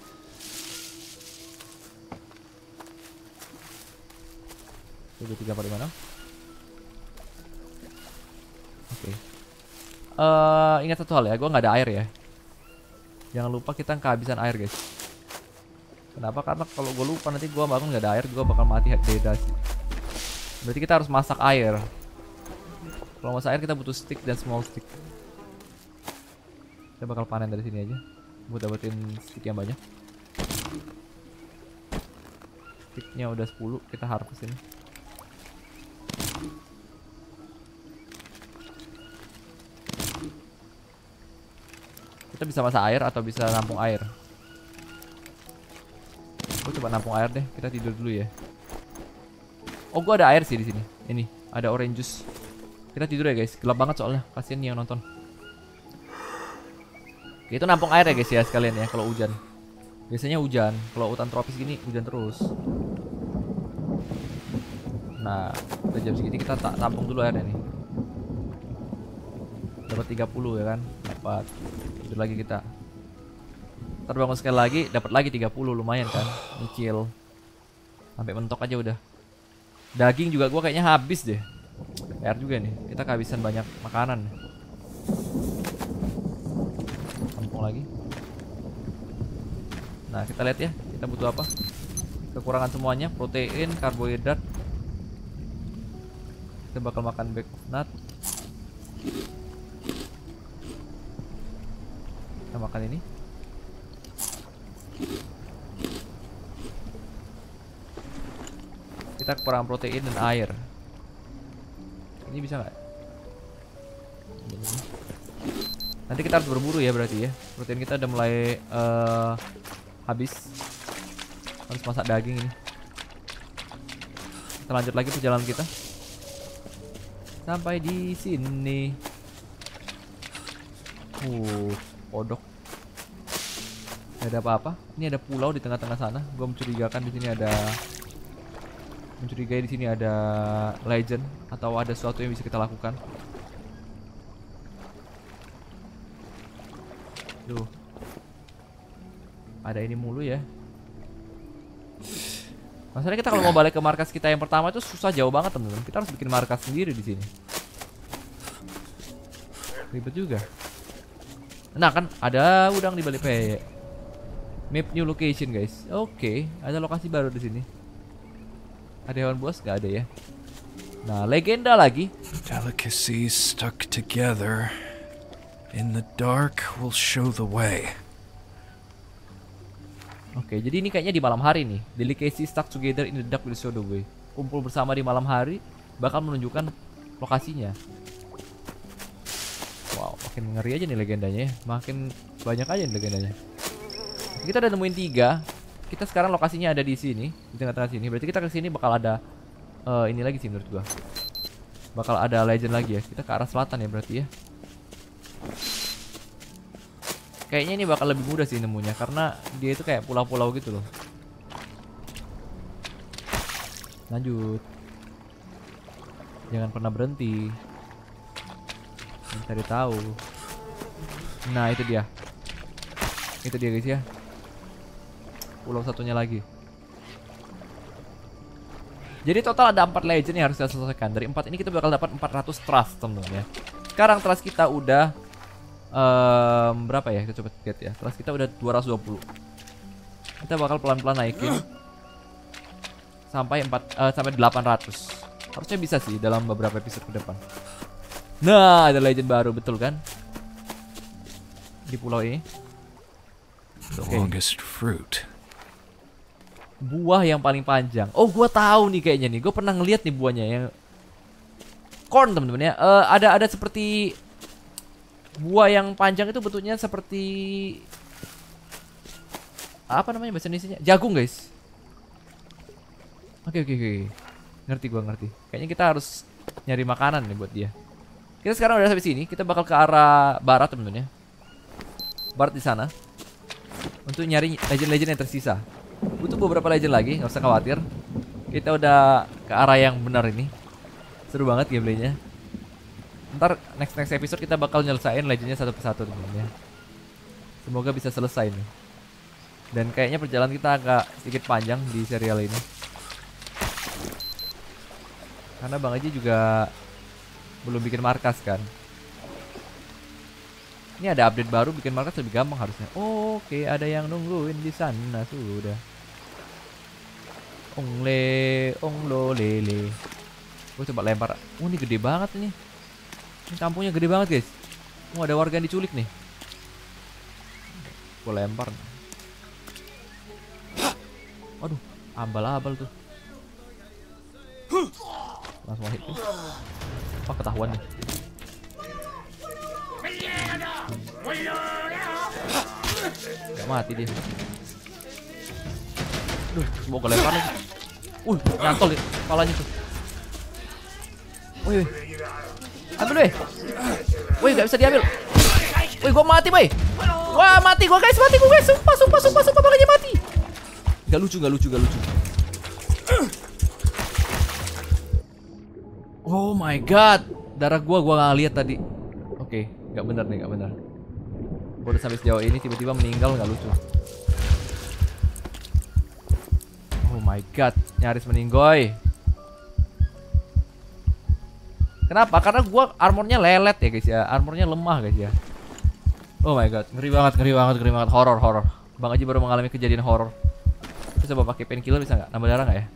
Tujuh tiga empat lima enam. Oke. Uh, ingat satu hal ya, gue nggak ada air ya. Jangan lupa kita kehabisan air guys. Kenapa? Karena kalau gue lupa nanti gue bangun nggak ada air, gue bakal mati dehidrasi. Berarti kita harus masak air. Kalau masak air kita butuh stick dan small stick. Kita bakal panen dari sini aja, buat dapetin stick yang banyak. Sticknya udah sepuluh, kita harvest ini. Kita bisa masak air atau bisa nampung air. Gue coba nampung air deh, kita tidur dulu ya. Oh, gua ada air sih di sini. Ini, ada orange juice. Kita tidur ya guys, gelap banget soalnya, kasihan nih yang nonton. Oke, itu nampung air ya guys ya sekalian ya kalau hujan. Biasanya hujan, kalau hutan tropis gini hujan terus. Nah, udah jam segini kita tak tampung dulu airnya nih. Dapat tiga puluh ya kan? Dapat. Tidur lagi kita. Ntar bangun sekali lagi, dapat lagi tiga puluh, lumayan kan? Nyicil. Sampai mentok aja udah. Daging juga gua kayaknya habis deh. P R juga nih, kita kehabisan banyak makanan. Tampung lagi. Nah, kita lihat ya, kita butuh apa? Kekurangan semuanya, protein, karbohidrat. Kita bakal makan bag of nut. Kita makan ini. Kita kekurangan protein dan air. Ini bisa nggak? Nanti kita harus berburu ya berarti ya. Protein kita udah mulai uh, habis. Harus masak daging ini. Kita lanjut lagi perjalanan kita. Sampai di sini. Uh, kodok. Gak ada apa-apa. Ini ada pulau di tengah-tengah sana. Gue mencurigakan di sini ada mencurigai di sini ada legend atau ada sesuatu yang bisa kita lakukan. Duh. Ada ini mulu ya. Masalahnya kita kalau mau balik ke markas kita yang pertama itu susah jauh banget teman-teman. Kita harus bikin markas sendiri di sini. Ribet juga. Nah kan ada udang di balik P Y. Map new location guys. Oke, okay, ada lokasi baru di sini. Ada hewan buas gak ada ya? Nah, legenda lagi. Delicacies stuck together in the dark will show the way. Oke, jadi ini kayaknya di malam hari nih. Delicacy stuck together in the dark will show the way. Kumpul bersama di malam hari bakal menunjukkan lokasinya. Wow, makin ngeri aja nih legendanya ya. Makin banyak aja nih legendanya. Kita udah nemuin tiga. Kita sekarang lokasinya ada di sini, di tengah-tengah sini. Berarti kita ke sini bakal ada uh, ini lagi sih menurut gua. Bakal ada legend lagi ya. Kita ke arah selatan ya berarti ya. Kayaknya ini bakal lebih mudah sih nemunya karena dia itu kayak pulau-pulau gitu loh. Lanjut. Jangan pernah berhenti. Cari tahu. Nah, itu dia. Itu dia guys ya. Pulau satunya lagi. Jadi total ada empat legend yang harus kita selesaikan. Dari empat ini kita bakal dapat empat ratus trust teman-teman ya. Sekarang trust kita udah um, berapa ya? Kita coba lihat ya. Trust kita udah dua ratus dua puluh. Kita bakal pelan-pelan naikin sampai empat uh, sampai delapan ratus. Harusnya bisa sih dalam beberapa episode ke depan. Nah, ada legend baru betul kan? Di pulau ini. The longest fruit. Buah yang paling panjang. Oh, gua tahu nih kayaknya nih. Gue pernah ngeliat nih buahnya yang corn teman-teman ya. Uh, ada ada seperti buah yang panjang itu bentuknya seperti apa namanya bahasa Indonesianya? Jagung guys. Oke oke oke. Ngerti gua ngerti. Kayaknya kita harus nyari makanan nih buat dia. Kita sekarang udah sampai sini. Kita bakal ke arah barat teman-teman ya. Barat di sana. Untuk nyari legend-legend yang tersisa. Butuh beberapa legend lagi, nggak usah khawatir. Kita udah ke arah yang benar ini. Seru banget gameplaynya. Ntar next next episode kita bakal nyelesain legendnya satu persatu teman-teman ya. Semoga bisa selesai nih. Dan kayaknya perjalanan kita agak sedikit panjang di serial ini. Karena Bang Aji juga belum bikin markas kan. Ini ada update baru, bikin markas lebih gampang harusnya. Oh, oke, ada yang nungguin di sana sudah. Ongle, onglo lele. Gue coba lempar. Oh, ini gede banget ini. Ini kampungnya gede banget guys. Oh, ada warga yang diculik nih. Gue lempar. Waduh, Abal-abal tuh. Langsung hit tuh. Apa ketahuan nih? Gak mati dia. Duh, semoga lempar lagi. Uh, nyantol ya kepalanya tuh. Woi, woi. Ambil woi. Woi, gak bisa diambil. Woi, gua mati, woi. Wah, mati gua guys, mati gua guys. Sumpah, sumpah, sumpah, sumpah makanya mati. Gak lucu, gak lucu, gak lucu. Oh my god. Darah gua gua gak lihat tadi. Oke, gak bener nih, gak bener. Gua udah sampai sejauh ini tiba-tiba meninggal, gak lucu. Oh my god, nyaris meninggoy. Kenapa? Karena gua armornya lelet ya guys ya. Armornya lemah guys ya. Oh my god, ngeri banget, ngeri banget, ngeri banget. Horor, horor. Bang Aji baru mengalami kejadian horor. Bisa coba pakai painkiller bisa nggak? Nambah darah nggak ya?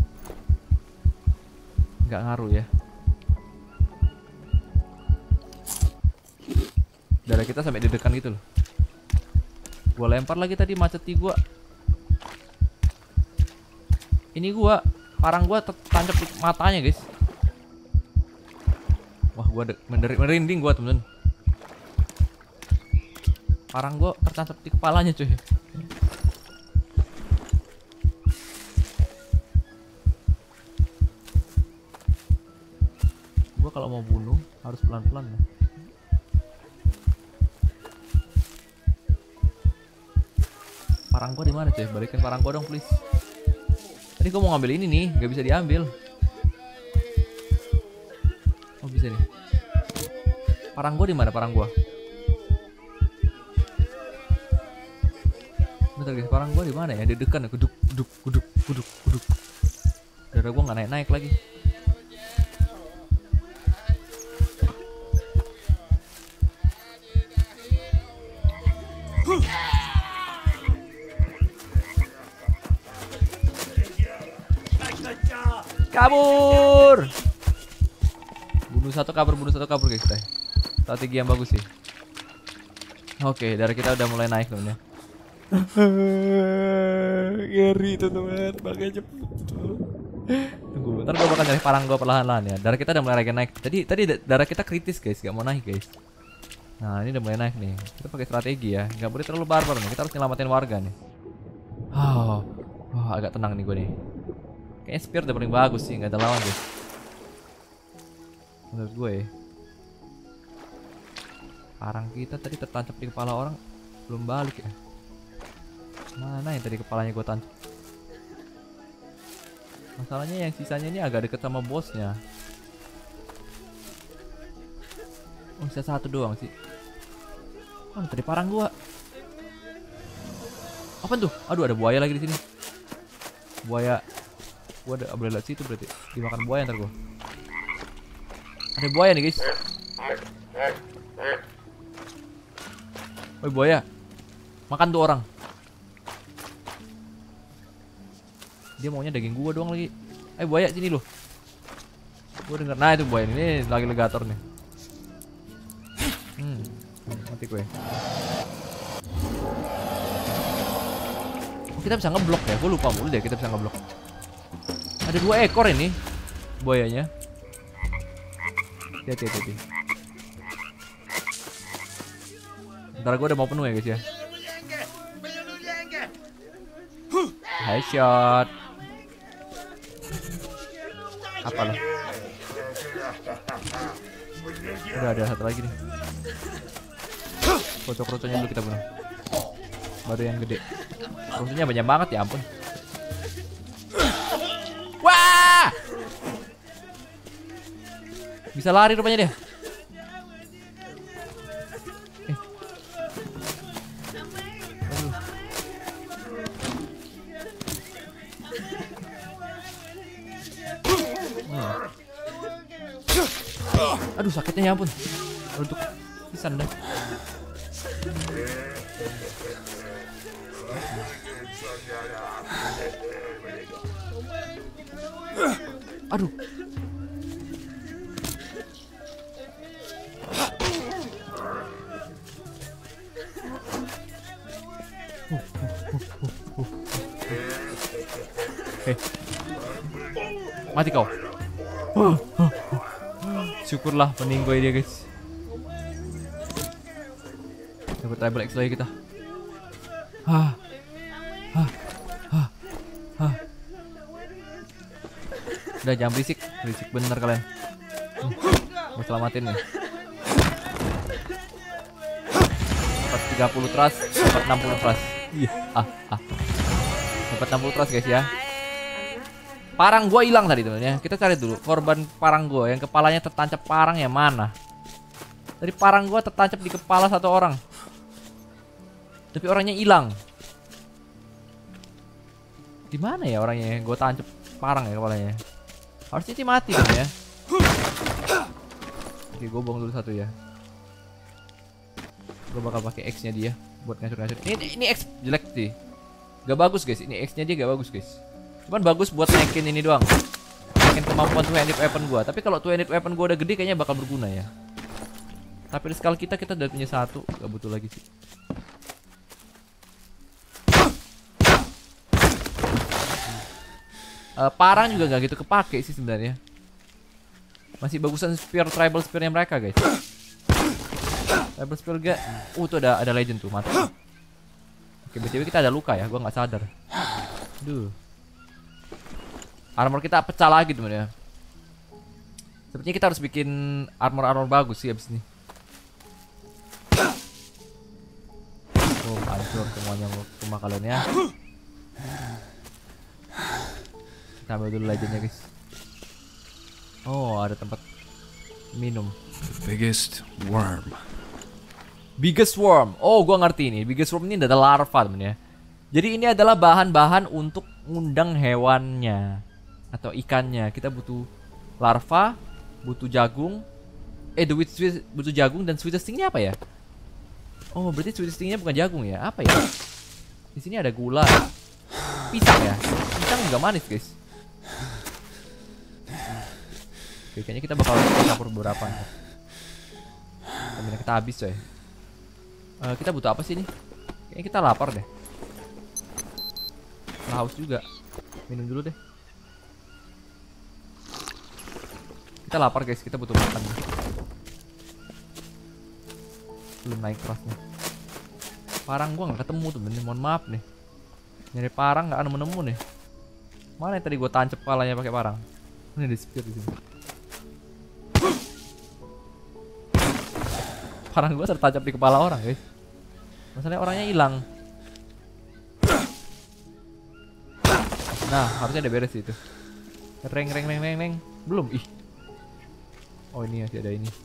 Nggak ngaruh ya. Darah kita sampai deg-degan gitu loh. Gua lempar lagi tadi, maceti gua. Ini gua, parang gua tancap di matanya guys. Wah, gua merinding gua temen-temen. Parang gua tertancap di kepalanya cuy. Gua kalau mau bunuh harus pelan-pelan ya. Parang gua di mana cuy? Balikin parang gua dong please. Tadi gua mau ngambil ini nih, nggak bisa diambil. Oh bisa nih. Parang gua di mana parang gua? Bentar guys, parang gua di mana ya? Deg-degan ya, guduk, guduk, guduk, guduk, guduk. Darah gua nggak naik-naik lagi. Kabur. Bunuh satu kabur, bunuh satu kabur guys. Strategi yang bagus sih. Oke, darah kita udah mulai naik temen ya. Ngeri teman-teman, makanya cepet. Tunggu, ntar gue bakal nyari parang gue perlahan-lahan ya. Darah kita udah mulai naik. Tadi tadi darah kita kritis guys, gak mau naik guys. Nah ini udah mulai naik nih. Kita pakai strategi ya, nggak boleh terlalu barbar nih. Kita harus nyelamatin warga nih. Oh, oh agak tenang nih gue nih. Kayaknya spear udah paling bagus sih, nggak ada lawan guys. Menurut gue ya. Parang kita tadi tertancap di kepala orang, belum balik ya. Mana yang tadi kepalanya gue tancap? Masalahnya yang sisanya ini agak deket sama bosnya. Oh bisa satu doang sih. Oh tadi parang gua. Apa tuh? Aduh ada buaya lagi di sini. Buaya. Gua ada boleh lihat situ berarti. Dimakan buaya ntar gua. Ada buaya nih guys. Woi buaya. Makan tuh orang. Dia maunya daging gua doang lagi. Eh buaya sini loh. Gua denger. Nah itu buaya ini lagi legator nih. Hmm, mati gue. Oh, kita bisa ngeblok ya. Gue lupa mulu deh kita bisa ngeblok. Ada dua ekor ini buayanya. Hati-hati, hati-hati. Ntar gue udah mau penuh ya guys ya. Headshot. Apa lo? Udah ada satu lagi nih. Kocok-kocoknya dulu kita bunuh. Baru yang gede. Kocoknya banyak banget ya ampun. Wah! Bisa lari rupanya dia. Eh. Aduh. Aduh sakitnya ya ampun. Untuk pisan dah. Aduh. Mati kau. Huh, huh. Syukurlah meninggoy dia guys. Dapat tribal X lagi kita. Hah. Hah. Hah. Hah. Udah jangan berisik. Berisik bener kalian. Hmm. Gue selamatin nih. Dapat tiga puluh trust, dapat enam puluh trust. Iya. Ah, ah. Dapat enam puluh trust guys ya. Parang gua hilang tadi teman-teman ya. Kita cari dulu korban parang gua yang kepalanya tertancap parang yang mana. Tadi parang gua tertancap di kepala satu orang. Tapi orangnya hilang. Di mana ya orangnya? Gua tancap parang ya kepalanya. Harusnya sih mati dong ya. Oke, gua buang dulu satu ya. Gua bakal pakai X-nya dia buat ngacur-ngacur. Ini ini X jelek sih. Gak bagus guys. Ini X-nya dia gak bagus guys. Cuman bagus buat naikin ini doang. Naikin kemampuan two-handed weapon gua. Tapi kalau two-handed weapon gua udah gede kayaknya bakal berguna ya. Tapi di skala kita kita udah punya satu, gak butuh lagi sih. Uh, parang juga gak gitu kepake sih sebenarnya. Masih bagusan spear tribal spearnya mereka guys. Tribal spear gak. Uh tuh ada ada legend tuh mati. Oke, B T W kita ada luka ya, gua nggak sadar. Duh. Armor kita pecah lagi teman ya. Sepertinya kita harus bikin armor-armor bagus sih abis ini. Oh, hancur semuanya rumah kalian ya. Kita ambil dulu legendnya guys. Oh, ada tempat minum. The biggest worm. Biggest worm. Oh, gua ngerti ini. Biggest worm ini adalah larva teman ya. Jadi ini adalah bahan-bahan untuk ngundang hewannya atau ikannya. Kita butuh larva, butuh jagung. Eh, the wheat sweet, butuh jagung dan sweet stingnya apa ya? Oh, berarti sweet stingnya bukan jagung ya? Apa ya? Di sini ada gula, pisang ya. Pisang juga manis guys. Oke, kayaknya kita bakal campur beberapa. Stamina kita habis coy. Uh, kita butuh apa sih ini? Kayaknya kita lapar deh. Haus juga. Minum dulu deh. Kita lapar guys, kita butuh makan. Belum naik trustnya. Parang gua nggak ketemu tuh, bener. Mohon maaf nih. Nyari parang nggak nemu-nemu nih. Mana yang tadi gua tancap kepalanya pakai parang? Ini di spear di sini. Parang gua tertancap di kepala orang guys. Masalahnya orangnya hilang. Nah, harusnya ada beres itu. Reng reng reng reng reng. Belum ih. Oh, ini masih ada ini.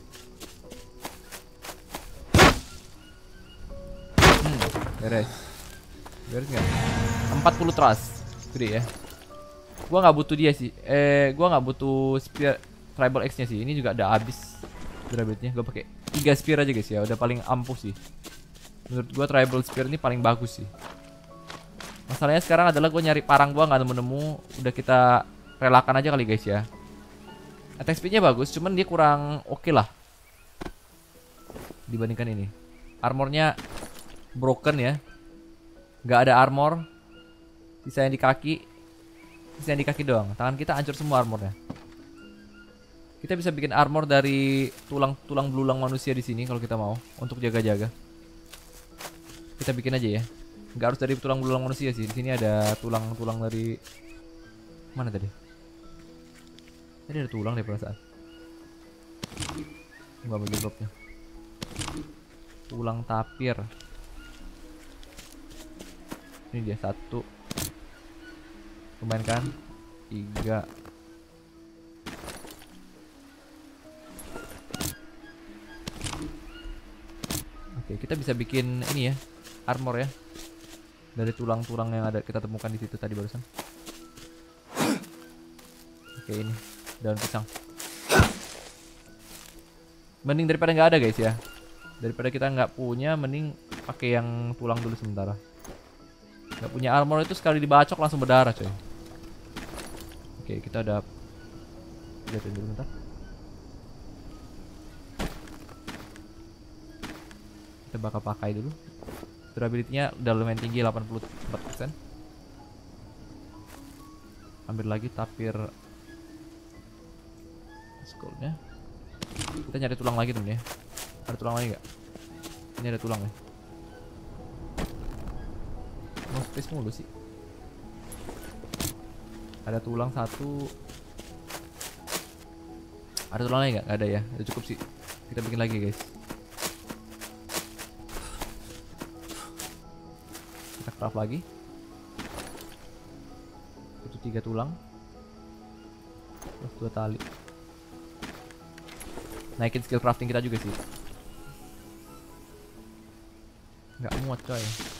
Hmm, beres. Beres nggak? empat puluh trust. Gede ya. Gua nggak butuh dia sih. Eh, gua nggak butuh spear tribal X-nya sih. Ini juga ada habis durability-nya. Gua pakai tiga spear aja guys ya. Udah paling ampuh sih. Menurut gua tribal spear ini paling bagus sih. Masalahnya sekarang adalah gue nyari parang gua nggak nemu-nemu. Udah kita relakan aja kali guys ya. Attack speednya bagus, cuman dia kurang oke okay lah dibandingkan ini. Armornya broken ya, nggak ada armor. Sisa yang di kaki, sisa yang di kaki doang. Tangan kita hancur semua armornya. Kita bisa bikin armor dari tulang-tulang belulang manusia di sini kalau kita mau untuk jaga-jaga. Kita bikin aja ya. Nggak harus dari tulang belulang manusia sih. Di sini ada tulang-tulang dari mana tadi? Tadi ada tulang deh perasaan. Nggak bagi dropnya. Tulang tapir. Ini dia satu. Lumayan kan? Tiga. Oke, kita bisa bikin ini ya, armor ya. Dari tulang-tulang yang ada kita temukan di situ tadi barusan. Oke, ini daun pisang. Mending daripada nggak ada guys ya. Daripada kita nggak punya, mending pakai yang tulang dulu sementara. Nggak punya armor itu sekali dibacok langsung berdarah coy. Oke, kita udah lihatin dulu bentar. Kita bakal pakai dulu. Durability-nya udah lumayan tinggi, delapan puluh empat persen. Ambil lagi tapir Skullnya. Kita nyari tulang lagi temen ya. Ada tulang lagi nggak? Ini ada tulang ya. Mau space mulu sih. Ada tulang satu. Ada tulang lagi nggak? Nggak ada ya. Udah cukup sih. Kita bikin lagi guys. Kita craft lagi. Itu tiga tulang. Terus dua tali. Naikin skill crafting kita juga sih. Nggak muat coy.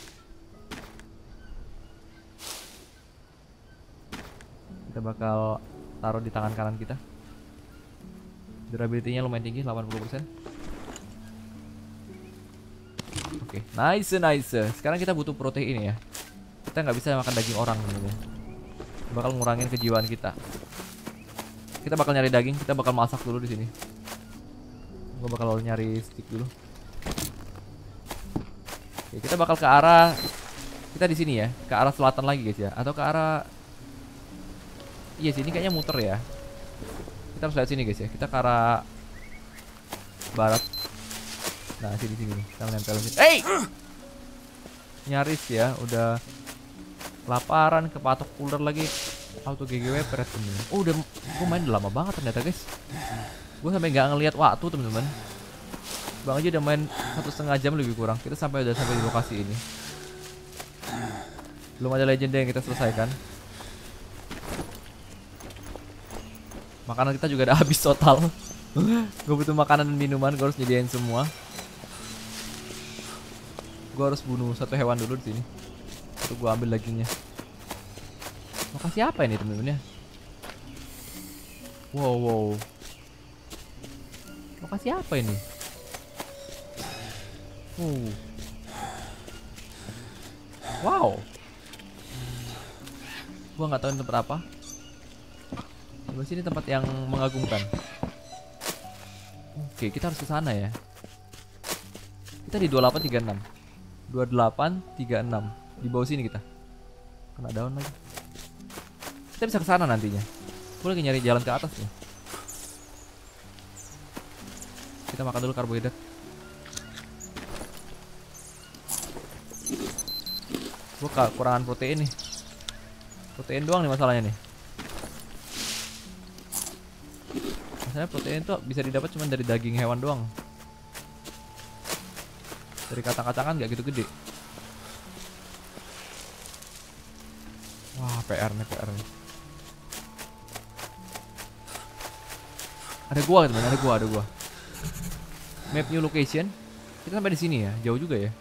Kita bakal taruh di tangan kanan kita. Durability-nya lumayan tinggi, delapan puluh persen. Oke, okay. Nice, nice. Sekarang kita butuh protein ya. Kita nggak bisa makan daging orang sebenarnya. Bakal ngurangin kejiwaan kita. Kita bakal nyari daging, kita bakal masak dulu di sini. Gue bakal nyari stick dulu. Oke, kita bakal ke arah, kita di sini ya, ke arah selatan lagi guys ya, atau ke arah, iya sini kayaknya muter ya. Kita harus lihat sini guys ya, kita ke arah barat. Nah sini sini nih, kita nempel sini. Hey, nyaris ya, udah laparan, kepatok cooler lagi, auto G G W peret temen. Oh udah, gue main udah lama banget ternyata guys. Gue sampai nggak ngelihat waktu teman-teman. Bang aja udah main satu setengah jam lebih kurang. Kita sampai udah sampai di lokasi ini. Belum ada legenda yang kita selesaikan. Makanan kita juga udah habis total. Gue butuh makanan dan minuman, gue harus nyediain semua. Gue harus bunuh satu hewan dulu di sini. Untuk gue ambil dagingnya. Lokasi apa ini temen-temen ya? Wow wow. Lokasi apa ini? Uh. Wow. Gua nggak tahu ini tempat apa. Coba sini tempat yang mengagumkan. Oke, kita harus ke sana ya. Kita di dua delapan tiga enam. dua delapan tiga enam. Di bawah sini kita. Kena daun lagi. Kita bisa ke sana nantinya. Gue lagi nyari jalan ke atas nih. Kita makan dulu karbohidrat. Gue kekurangan protein nih. Protein doang nih masalahnya nih. Masalahnya protein tuh bisa didapat cuma dari daging hewan doang. Dari kacang-kacangan gak gitu gede. Wah, P R nih, P R nih. Ada gua teman, ada gua, ada gua. Map new location. Kita sampai di sini ya, jauh juga ya.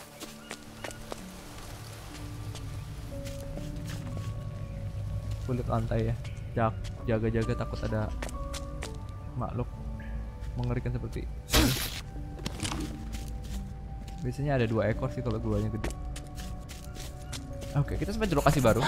Kulit lantai ya. Jak, jaga-jaga takut ada makhluk mengerikan seperti ini. Biasanya ada dua ekor sih kalau guanya gede. Oke, kita sampai di lokasi baru.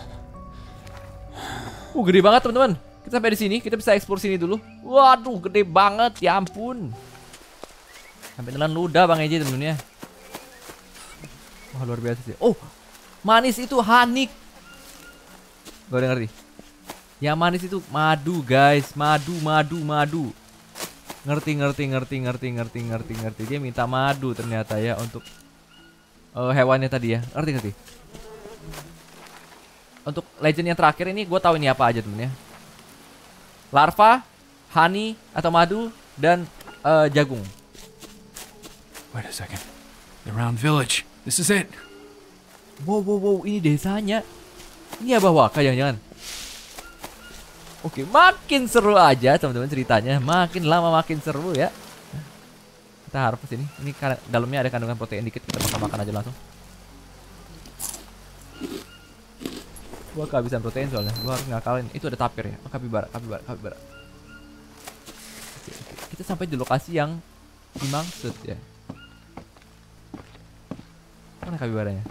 Uh, gede banget teman-teman. Kita sampai di sini, kita bisa eksplor sini dulu. Waduh, gede banget, ya ampun. Sampai telan ludah Bang Eji temen-temen ya. Wah, luar biasa sih. Oh, manis itu honey. Gak udah ngerti. Yang manis itu madu guys, madu, madu, madu. Ngerti, ngerti, ngerti, ngerti, ngerti, ngerti, ngerti. Dia minta madu ternyata ya untuk uh, hewannya tadi ya. Ngerti, ngerti. Untuk legend yang terakhir ini gue tahu ini apa aja temen ya. Larva, honey atau madu dan uh, jagung. Wait a second. The round village. This is it. Wow, wow, wow, ini desanya. Ini Abah Waka jangan-jangan. Oke, makin seru aja teman-teman ceritanya. Makin lama makin seru ya. Kita harus ini. Ini dalamnya ada kandungan protein dikit. Kita makan-makan aja langsung. Gua kehabisan protein soalnya. Gua harus ngakalin. Itu ada tapir ya. Oh, kapibara, kapibara, kapibara. Oke, oke. Kita sampai di lokasi yang dimaksud ya. Mana kapibaranya?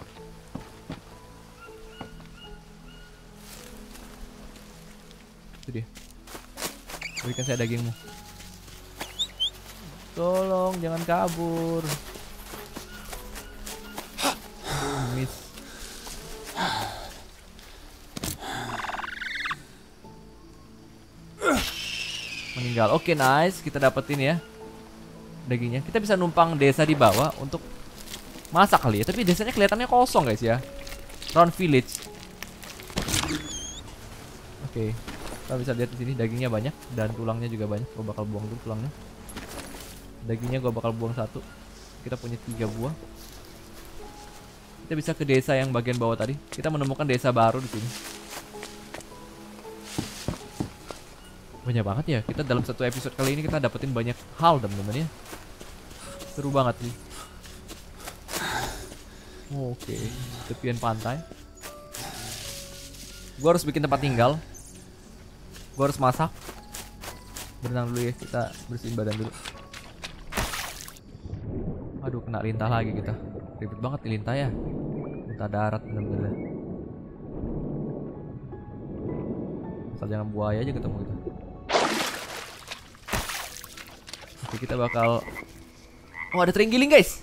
Itu dia. Berikan saya dagingmu. Tolong jangan kabur. Oh, miss. meninggal. Oke, nice. Kita dapetin ya dagingnya. Kita bisa numpang desa di bawah untuk masak kali ya. Tapi desanya kelihatannya kosong guys ya. Round village. Oke, kita bisa lihat di sini dagingnya banyak dan tulangnya juga banyak. Gue bakal buang dulu tulangnya. Dagingnya gue bakal buang satu. Kita punya tiga buah. Kita bisa ke desa yang bagian bawah tadi. Kita menemukan desa baru di sini. Banyak banget ya. Kita dalam satu episode kali ini kita dapetin banyak hal teman-teman ya. Seru banget nih. Oh, oke, okay. Tepian pantai. Gue harus bikin tempat tinggal. Gue harus masak. Berenang dulu ya. Kita bersihin badan dulu. Aduh, kena lintah lagi kita. Ribet banget nih lintah ya. Lintah darat bener-bener. Asal jangan buaya aja ketemu kita. Oke, kita bakal. Oh, ada terenggiling guys.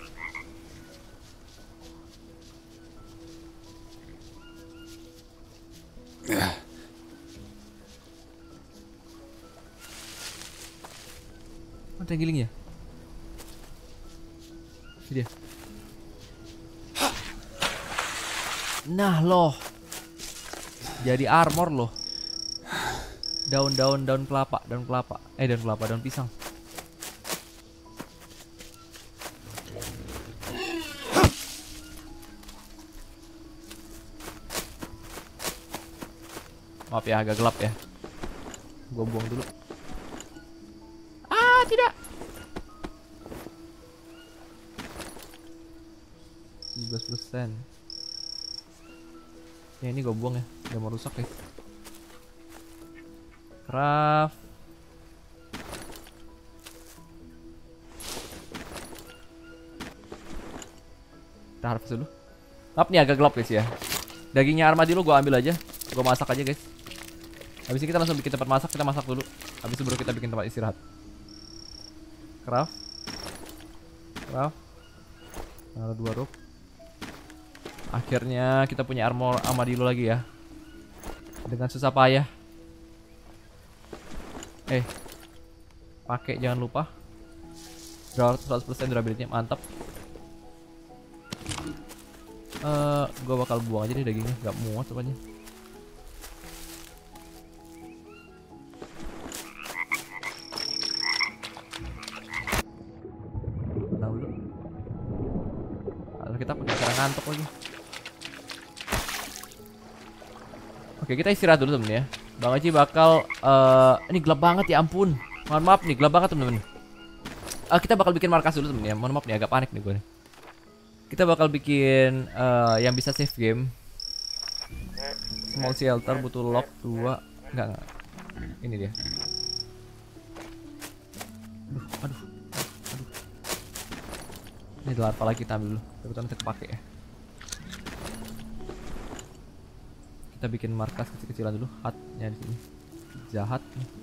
Ada terenggiling ya? Ini dia. Nah loh, jadi armor loh. Daun-daun daun kelapa, daun kelapa, eh daun kelapa, daun pisang. Maaf ya, agak gelap ya. Gua buang dulu. Ah, tidak. tujuh belas persen. Ya ini gue buang ya, udah mau rusak guys. Craft. Kita harvest dulu. Maaf nih agak gelap guys ya. Dagingnya armadillo gue ambil aja. Gue masak aja guys. Habis ini kita langsung bikin tempat masak. Kita masak dulu. Habis itu baru kita bikin tempat istirahat. Craft. Craft. Ada dua rope. Akhirnya kita punya armor armadillo lagi ya. Dengan susah payah. Eh, pakai jangan lupa. seratus persen durability-nya mantap. Eh, uh, gue bakal buang aja deh dagingnya, gak muat rupanya. Tenang dulu. Lalu kita pakai cara ngantuk lagi. Oke, kita istirahat dulu temen ya. Bang Aji bakal uh, ini gelap banget ya ampun. Mohon maaf nih, gelap banget temen-temen. Uh, kita bakal bikin markas dulu temen ya. Mohon maaf nih, agak panik nih gue nih. Kita bakal bikin uh, yang bisa save game. Small shelter butuh lock dua. Enggak, enggak. Ini dia. Aduh, aduh, aduh. Ini larva lagi kita ambil dulu. Kebetulan kita pakai ya. Kita bikin markas kecil-kecilan dulu, hutnya di sini. Jahat.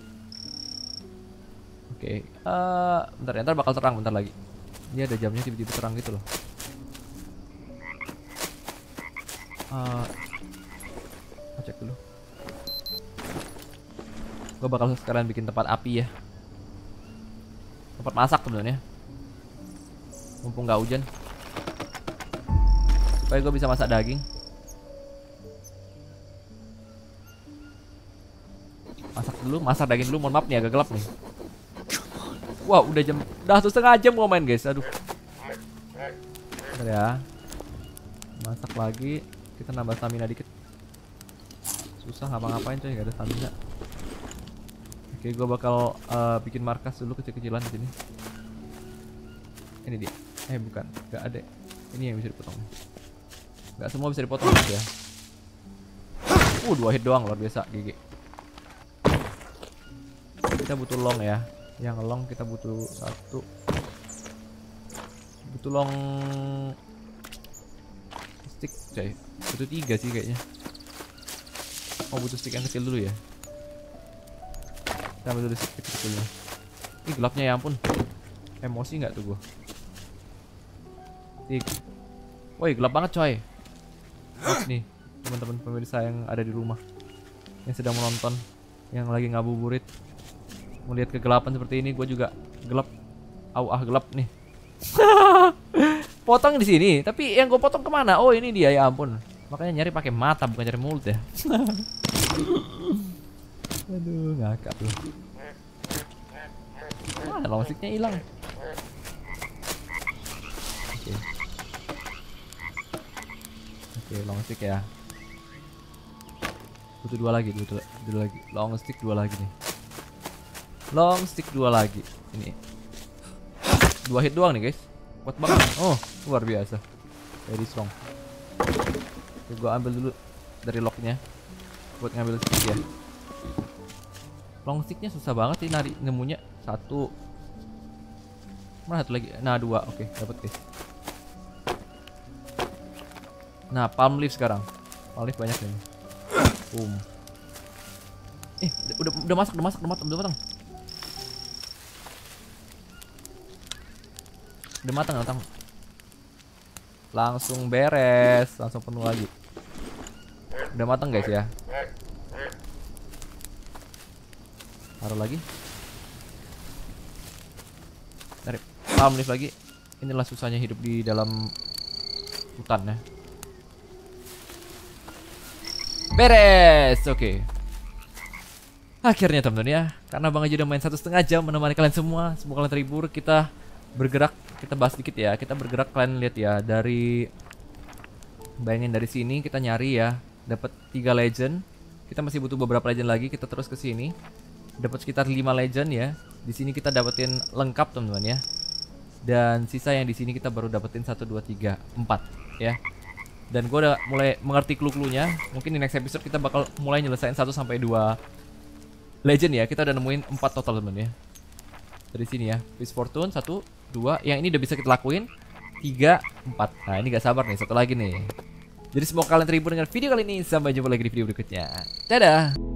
Oke, okay. uh, bentar ya, ntar bakal terang bentar lagi. Ini ada jamnya tiba-tiba terang gitu loh. Uh, cek dulu. Gue bakal sekarang bikin tempat api ya. Tempat masak sebenarnya. Mumpung nggak hujan. Supaya gue bisa masak daging. Masak dulu, masak daging dulu. Mohon maaf nih agak gelap nih. Wah, udah jam, udah satu setengah jam gua main guys. Aduh. Bentar ya. Masak lagi. Kita nambah stamina dikit. Susah ngapa-ngapain coy, gak ada stamina. Oke, gua bakal uh, bikin markas dulu kecil-kecilan di sini. Ini dia. Eh bukan, gak ada. Ini yang bisa dipotong. Gak semua bisa dipotong ya. Uh, dua hit doang, luar biasa, G G. Kita butuh long ya. Yang long kita butuh satu. Butuh long stick coy. Butuh tiga sih kayaknya. Oh, butuh stick yang kecil dulu ya. Kita ambil dulu stick kecilnya. Ih, gelapnya ya ampun. Emosi nggak tuh gua. Stick. Woi, gelap banget coy. Watch nih teman-teman pemirsa yang ada di rumah, yang sedang menonton, yang lagi ngabuburit. Melihat kegelapan seperti ini, gue juga gelap. Au ah gelap nih. Potong di sini, tapi yang gue potong kemana? Oh ini dia, ya ampun. Makanya nyari pakai mata bukan nyari mulut ya. Aduh ngakak tuh. Mana long sticknya hilang? Oke. Oke long stick ya. Butuh dua lagi, butuh dua lagi. Long stick dua lagi nih. Long stick dua lagi. Ini. Dua hit doang nih guys. Kuat banget. Oh luar biasa. Very strong. Oke, gua ambil dulu dari locknya buat ngambil stick ya. Long sticknya susah banget sih nari nemunya. Satu. Mana satu lagi? Nah dua. Oke dapat guys. Nah palm leaf sekarang. Palm leaf banyak nih. Boom. Eh udah udah masak udah masak udah matang udah matang. Udah matang matang. Langsung beres, langsung penuh lagi. Udah matang guys ya. Taruh lagi. Tarik palm leaf lagi. Inilah susahnya hidup di dalam hutan ya. Beres, oke. Okay. Akhirnya teman-teman ya, karena Bang Aji udah main satu setengah jam menemani kalian semua. Semoga kalian terhibur. Kita bergerak, kita bahas sedikit ya. Kita bergerak, kalian lihat ya dari, bayangin dari sini kita nyari ya, dapat tiga legend. Kita masih butuh beberapa legend lagi. Kita terus ke sini, dapat sekitar lima legend ya. Di sini kita dapetin lengkap teman-teman ya. Dan sisa yang di sini kita baru dapetin satu dua tiga empat ya. Dan gue udah mulai mengerti clue-cluenya. Mungkin di next episode kita bakal mulai nyelesain satu sampai dua legend ya. Kita udah nemuin empat total teman ya. Dari sini ya. Fish Fortune satu, dua. Yang ini udah bisa kita lakuin. tiga, empat. Nah ini gak sabar nih, satu lagi nih. Jadi semoga kalian terhibur dengan video kali ini. Sampai jumpa lagi di video berikutnya. Dadah.